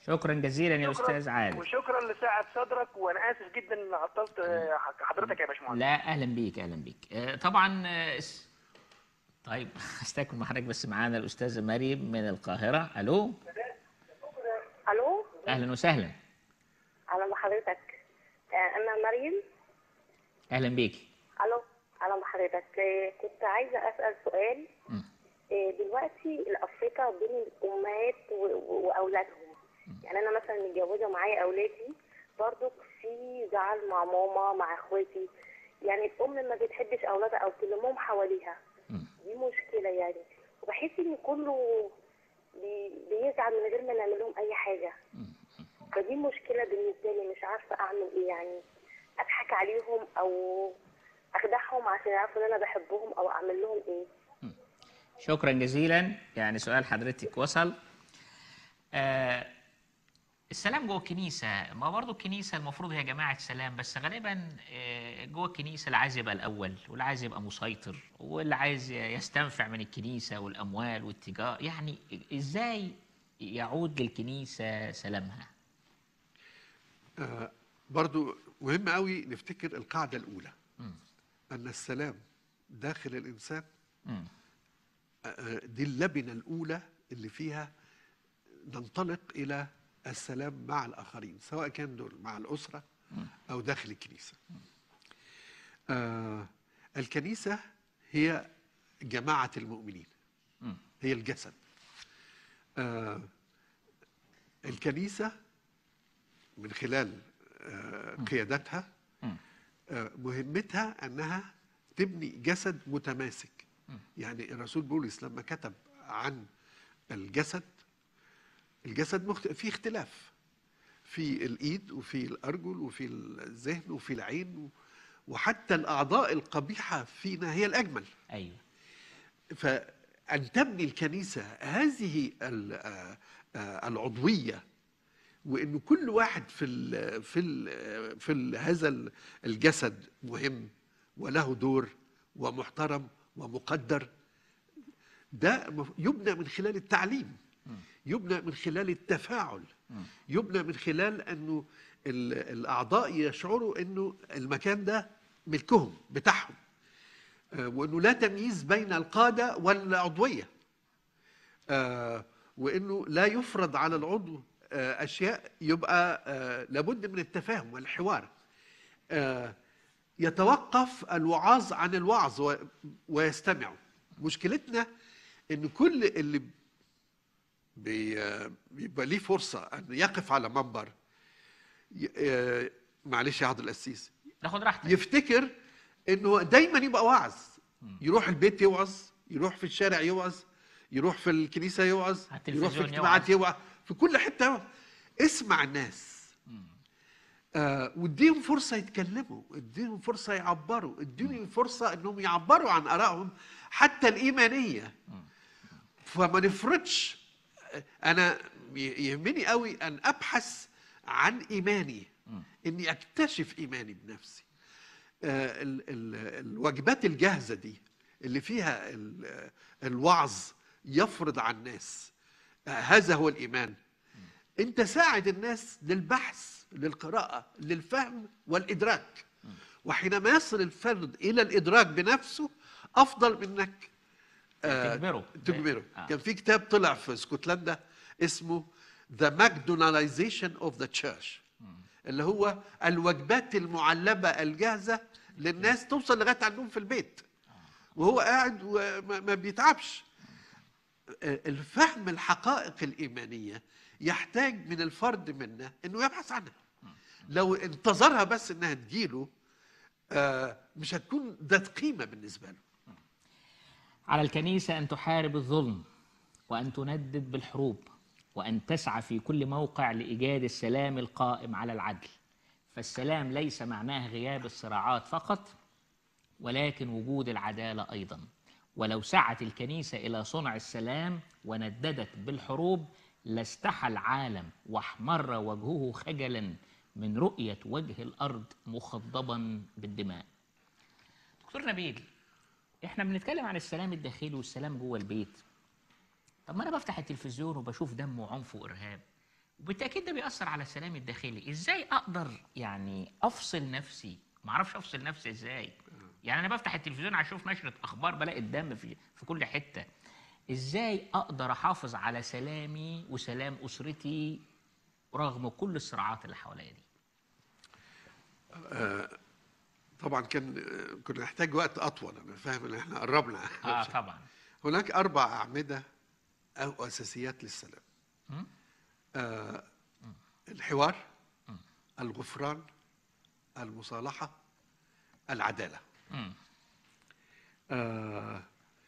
شكرا جزيلا يا شكراً استاذ عادل. وشكرا لسعة صدرك، وانا اسف جدا ان عطلت آه، حضرتك يا باشمهندس. لا اهلا بيك اهلا بيك. آه، طبعا آه، اس- طيب استكمل مع حضرتك، بس معانا الاستاذه مريم من القاهره. الو الو، اهلا وسهلا. اهلا بحضرتك. آه، انا مريم. اهلا بيكي. الو، اهلا بحضرتك. آه، كنت عايزه اسال سؤال. آه، دلوقتي الافرقه بين الامهات و- و- واولادهم، يعني انا مثلا متجوزه ومعايا اولادي، برضو في زعل مع ماما مع اخواتي، يعني الام ما بتحبش اولادها او تلمهم حواليها، دي مشكله يعني. وبحس ان كله بي- بيزعل من غير ما نعمل لهم اي حاجه، فدي مشكله بالنسبه لي، مش عارفه اعمل ايه، يعني اضحك عليهم او اخدعهم عشان يعرفوا ان انا بحبهم، او اعمل لهم ايه؟ شكرا جزيلا. يعني سؤال حضرتك وصل. آه السلام جوه الكنيسة، ما برضو الكنيسة المفروض هي جماعة سلام، بس غالبا آه، جوه الكنيسة اللي عايز يبقى الأول، واللي عايز يبقى مسيطر، واللي عايز يستنفع من الكنيسة والأموال والتجارة. يعني إزاي يعود للكنيسة سلامها؟ آه برضو مهم قوي نفتكر القاعدة الأولى، م. أن السلام داخل الإنسان م. آه دي اللبنة الأولى اللي فيها ننطلق إلى السلام مع الآخرين، سواء كان دول مع الأسرة أو داخل الكنيسة. آه الكنيسة هي جماعة المؤمنين، م. هي الجسد. آه الكنيسة من خلال آه قيادتها آه مهمتها أنها تبني جسد متماسك. يعني الرسول بولس لما كتب عن الجسد، الجسد مخت... فيه اختلاف، في الإيد وفي الأرجل وفي الذهن وفي العين و... وحتى الأعضاء القبيحة فينا هي الأجمل. أيوة. فأن تبني الكنيسة هذه العضوية، وإنه كل واحد في ال في ال في ال هذا الجسد مهم وله دور ومحترم ومقدر، ده يبنى من خلال التعليم، يبنى من خلال التفاعل، يبنى من خلال أنه الأعضاء يشعروا أنه المكان ده ملكهم بتاعهم، وأنه لا تمييز بين القادة والعضوية، وأنه لا يفرض على العضو أشياء، يبقى لابد من التفاهم والحوار. يتوقف الوعاظ عن الوعظ ويستمعوا. مشكلتنا أن كل اللي بيبقى ليه فرصة أن يقف على منبر، معلش يا عبد القسيس، ناخد راحتك، يفتكر انه دايما يبقى واعظ، يروح البيت يوعظ، يروح في الشارع يوعظ، يروح في الكنيسة يوعظ، يروح في اجتماعات يوعظ، في كل حتة. اسمع الناس، آه واديهم فرصة يتكلموا، اديهم فرصة يعبروا، اديهم فرصة انهم يعبروا عن آرائهم حتى الإيمانية. فما نفرضش. أنا يهمني قوي أن أبحث عن إيماني، إني أكتشف إيماني بنفسي. آه ال ال الوجبات الجاهزة دي اللي فيها الوعظ يفرض على الناس آه هذا هو الإيمان. أنت ساعد الناس للبحث، للقراءة، للفهم والإدراك. وحينما يصل الفرد إلى الإدراك بنفسه أفضل منك آه تجبره. تجبره. آه. كان في كتاب طلع في اسكتلندا اسمه The McDonaldization of the Church، اللي هو الوجبات المعلبة الجاهزة للناس توصل لغاية عندهم في البيت وهو قاعد وما بيتعبش. الفهم الحقائق الإيمانية يحتاج من الفرد منا إنه يبحث عنها. لو انتظرها بس إنها تجيله مش هتكون ذات قيمة بالنسبة له. على الكنيسة أن تحارب الظلم، وأن تندد بالحروب، وأن تسعى في كل موقع لإيجاد السلام القائم على العدل. فالسلام ليس معناه غياب الصراعات فقط، ولكن وجود العدالة أيضا. ولو سعت الكنيسة إلى صنع السلام ونددت بالحروب لاستحى العالم واحمر وجهه خجلا من رؤية وجه الأرض مخضبا بالدماء. دكتور نبيل، احنا بنتكلم عن السلام الداخلي والسلام جوه البيت. طب ما انا بفتح التلفزيون وبشوف دم وعنف وارهاب، وبالتاكيد ده بيأثر على السلام الداخلي. ازاي اقدر يعني افصل نفسي؟ ما اعرفش افصل نفسي ازاي. يعني انا بفتح التلفزيون عشان اشوف نشره اخبار بلاقي الدم في في كل حته. ازاي اقدر احافظ على سلامي وسلام اسرتي رغم كل الصراعات اللي حواليا دي؟ آه طبعا كان كنا نحتاج وقت اطول. انا فاهم ان احنا قربنا. اه طبعا. هناك اربع اعمده او اساسيات للسلام. آه الحوار، الغفران، المصالحه، العداله. آه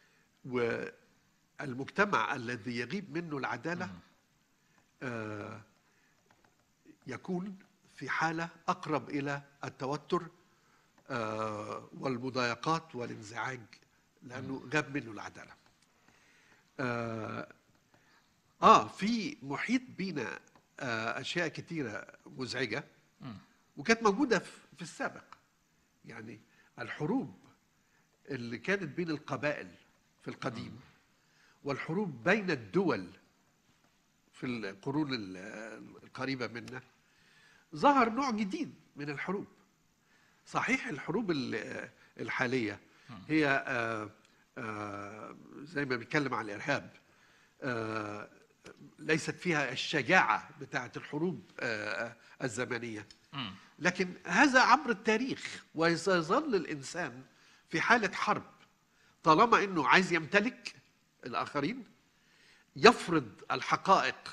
والمجتمع الذي يغيب منه العداله آه يكون في حاله اقرب الى التوتر آه والمضايقات والانزعاج، لانه غاب منه العداله. آه, اه في محيط بينا آه اشياء كثيره مزعجه وكانت موجوده في السابق. يعني الحروب اللي كانت بين القبائل في القديم والحروب بين الدول في القرون القريبه منا، ظهر نوع جديد من الحروب. صحيح الحروب الحاليه هي آآ آآ زي ما بنتكلم عن الارهاب ليست فيها الشجاعه بتاعه الحروب الزمنيه، لكن هذا عبر التاريخ، وسيظل الانسان في حاله حرب طالما انه عايز يمتلك الاخرين، يفرض الحقائق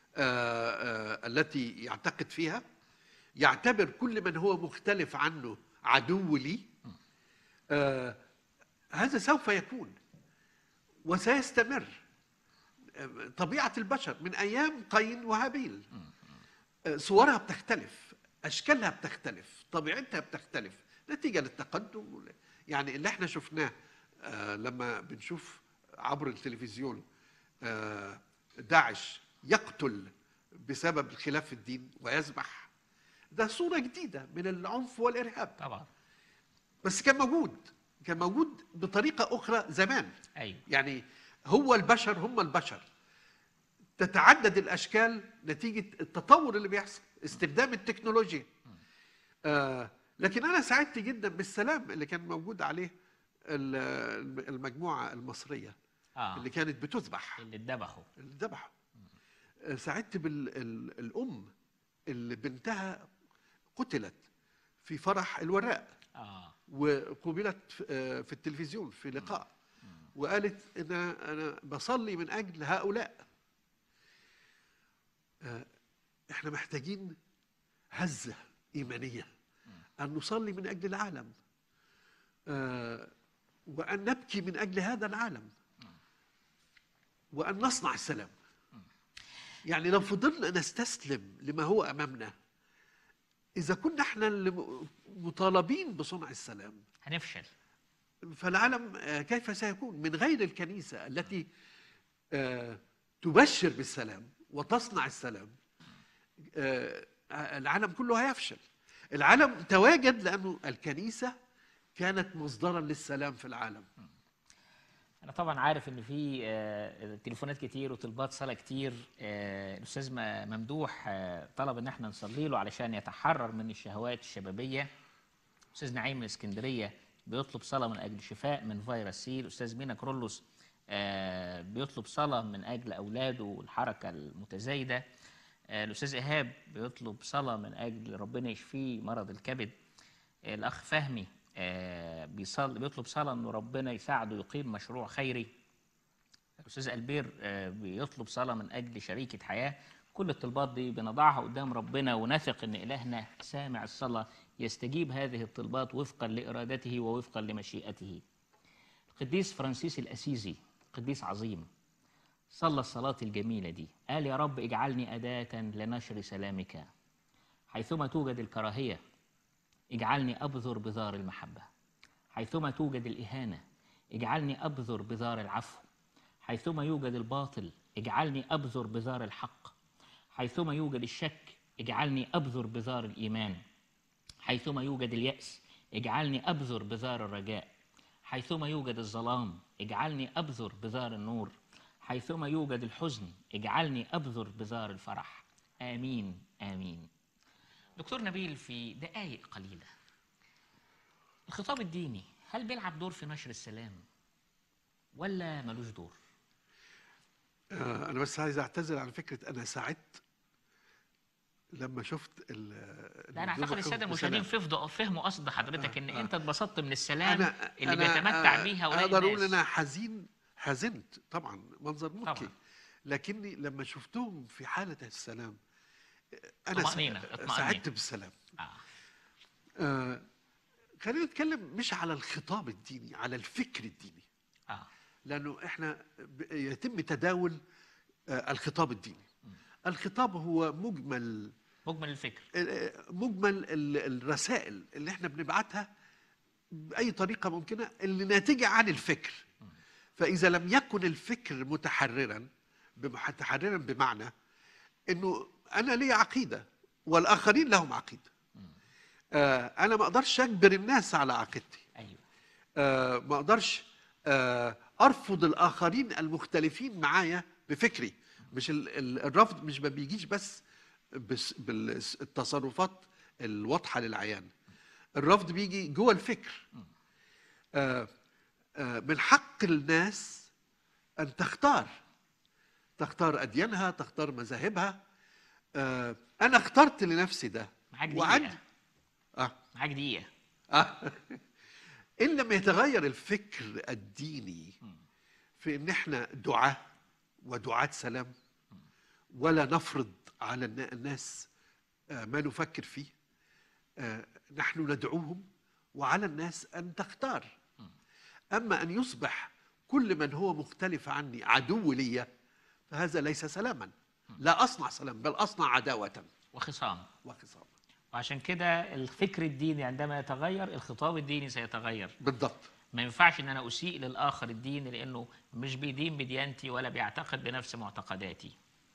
التي يعتقد فيها، يعتبر كل من هو مختلف عنه عدو لي. آه هذا سوف يكون وسيستمر. طبيعة البشر من أيام قايين وهابيل، آه صورها بتختلف، أشكالها بتختلف، طبيعتها بتختلف نتيجة للتقدم. يعني اللي احنا شفناه آه لما بنشوف عبر التلفزيون آه داعش يقتل بسبب الخلاف في الدين ويذبح، ده صورة جديدة من العنف والإرهاب طبعا. بس كان موجود كان موجود بطريقة أخرى زمان. أيوة. يعني هو البشر هم البشر، تتعدد الأشكال نتيجة التطور اللي بيحصل، استخدام التكنولوجيا. آه لكن أنا سعدت جدا بالسلام اللي كان موجود عليه المجموعة المصرية آه. اللي كانت بتذبح، اللي اتذبحوا اللي اتذبحوا. آه سعدت بالأم اللي بنتها قتلت في فرح الوراق آه. وقبلت في التلفزيون في لقاء وقالت أنا أنا بصلي من أجل هؤلاء. آه إحنا محتاجين هزة إيمانية أن نصلي من أجل العالم آه وأن نبكي من أجل هذا العالم وأن نصنع السلام. يعني لو فضلنا نستسلم لما هو أمامنا، إذا كنا احنا اللي مطالبين بصنع السلام، هنفشل. فالعالم كيف سيكون من غير الكنيسة التي تبشر بالسلام وتصنع السلام؟ العالم كله هيفشل. العالم تواجد لأنه الكنيسة كانت مصدرا للسلام في العالم. أنا طبعا عارف إن في تليفونات كتير وطلبات صلاة كتير. الأستاذ ممدوح طلب إن احنا نصلي له علشان يتحرر من الشهوات الشبابية. الأستاذ نعيم من اسكندرية بيطلب صلاة من أجل شفاء من فيروس سي. الأستاذ مينا كرولوس بيطلب صلاة من أجل أولاده والحركة المتزايدة. الأستاذ إيهاب بيطلب صلاة من أجل ربنا يشفيه مرض الكبد. الأخ فهمي بيصلي بيطلب صلاة إنه ربنا يساعده يقيم مشروع خيري. الأستاذ ألبير بيطلب صلاة من أجل شريكة حياة. كل الطلبات دي بنضعها قدام ربنا ونثق إن إلهنا سامع الصلاة يستجيب هذه الطلبات وفقا لإرادته ووفقا لمشيئته. القديس فرانسيس الأسيزي قديس عظيم صلى الصلاة الجميلة دي، قال يا رب اجعلني أداة لنشر سلامك حيثما توجد الكراهية، اجعلني أبذر بذار المحبة. حيثما توجد الإهانة اجعلني أبذر بذار العفو. حيثما يوجد الباطل اجعلني أبذر بذار الحق. حيثما يوجد الشك اجعلني أبذر بذار الإيمان. حيثما يوجد اليأس اجعلني أبذر بذار الرجاء. حيثما يوجد الظلام اجعلني أبذر بذار النور. حيثما يوجد الحزن اجعلني أبذر بذار الفرح. آمين آمين. دكتور نبيل، في دقائق قليلة، الخطاب الديني هل بيلعب دور في نشر السلام ولا ملوش دور؟ آه أنا بس عايز أعتذر عن فكرة أنا سعدت لما شفت ال لا انا اعتقد الساده المشاهدين فهموا فهموا قصد حضرتك ان آه. انت اتبسطت من السلام أنا اللي أنا بيتمتع بيها ولا اقدر اقول انا حزين حزنت طبعا، منظر مبكي، لكني لما شفتهم في حاله السلام انا سعدت بالسلام. آه. آه خلينا نتكلم مش على الخطاب الديني، على الفكر الديني. آه. لانه احنا يتم تداول آه الخطاب الديني. م. الخطاب هو مجمل مجمل الفكر، مجمل الرسائل اللي احنا بنبعتها بأي طريقة ممكنة اللي ناتجة عن الفكر. فإذا لم يكن الفكر متحررا متحررا بمعنى إنه أنا لي عقيدة والآخرين لهم عقيدة، آه أنا ما أقدرش أجبر الناس على عقيدتي. أيوة. آه ما أقدرش آه أرفض الآخرين المختلفين معايا بفكري. مش الرفض مش ما بيجيش بس بالتصرفات الواضحه للعيان، الرفض بيجي جوه الفكر. آآ آآ من حق الناس ان تختار تختار اديانها، تختار مذاهبها. انا اخترت لنفسي ده. معاك دقيقه اه معاك دقيقه اه ان لم يتغير الفكر الديني في ان احنا دعاة ودعاة سلام، ولا نفرض على الناس ما نفكر فيه، نحن ندعوهم وعلى الناس أن تختار. أما أن يصبح كل من هو مختلف عني عدو لي فهذا ليس سلاما. لا أصنع سلام بل أصنع عداوة وخصام وخصام. وعشان كده الفكر الديني عندما يتغير الخطاب الديني سيتغير. بالضبط. ما ينفعش ان انا اسيء للاخر الدين لانه مش بيدين بديانتي ولا بيعتقد بنفس معتقداتي.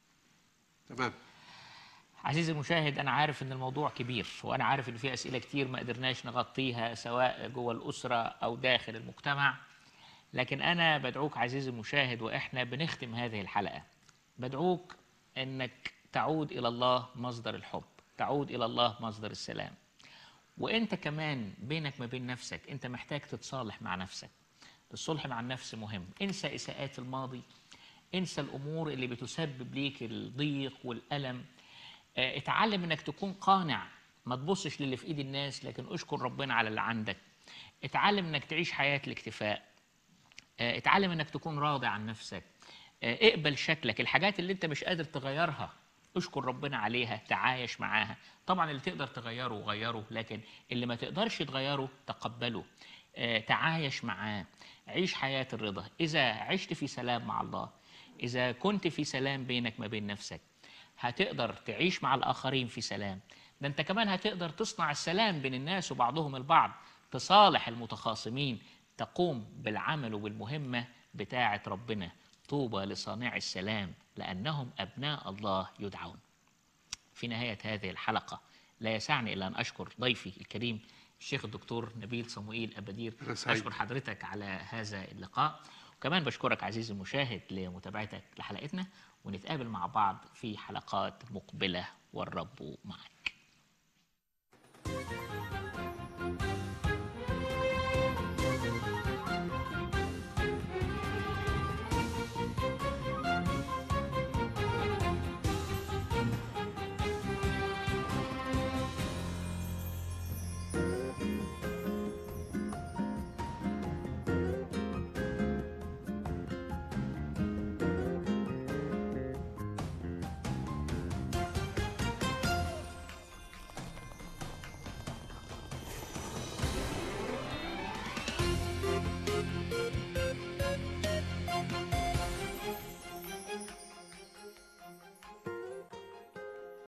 تمام. عزيزي المشاهد، انا عارف ان الموضوع كبير، وانا عارف ان في اسئله كتير ما قدرناش نغطيها سواء جوه الاسره او داخل المجتمع، لكن انا بدعوك عزيزي المشاهد واحنا بنختم هذه الحلقه، بدعوك انك تعود الى الله مصدر الحب، تعود الى الله مصدر السلام. وانت كمان بينك ما بين نفسك انت محتاج تتصالح مع نفسك. الصلح مع النفس مهم. انسى اساءات الماضي، انسى الامور اللي بتسبب ليك الضيق والالم. اه اتعلم انك تكون قانع، ما تبصش للي في ايد الناس لكن اشكر ربنا على اللي عندك. اتعلم انك تعيش حياه الاكتفاء. اه اتعلم انك تكون راضي عن نفسك. اه اقبل شكلك، الحاجات اللي انت مش قادر تغيرها اشكر ربنا عليها، تعايش معاها. طبعا اللي تقدر تغيره غيره، لكن اللي ما تقدرش تغيره تقبله. اه تعايش معاه، عيش حياة الرضا. إذا عشت في سلام مع الله، إذا كنت في سلام بينك ما بين نفسك، هتقدر تعيش مع الآخرين في سلام. ده أنت كمان هتقدر تصنع السلام بين الناس وبعضهم البعض، تصالح المتخاصمين، تقوم بالعمل وبالمهمة بتاعة ربنا. طوبى لصانع السلام لأنهم أبناء الله يدعون. في نهاية هذه الحلقة لا يسعني إلا أن أشكر ضيفي الكريم الشيخ الدكتور نبيل صموئيل أبادير. أشكر حضرتك على هذا اللقاء، وكمان بشكرك عزيزي المشاهد لمتابعتك لحلقتنا، ونتقابل مع بعض في حلقات مقبلة والرب معك.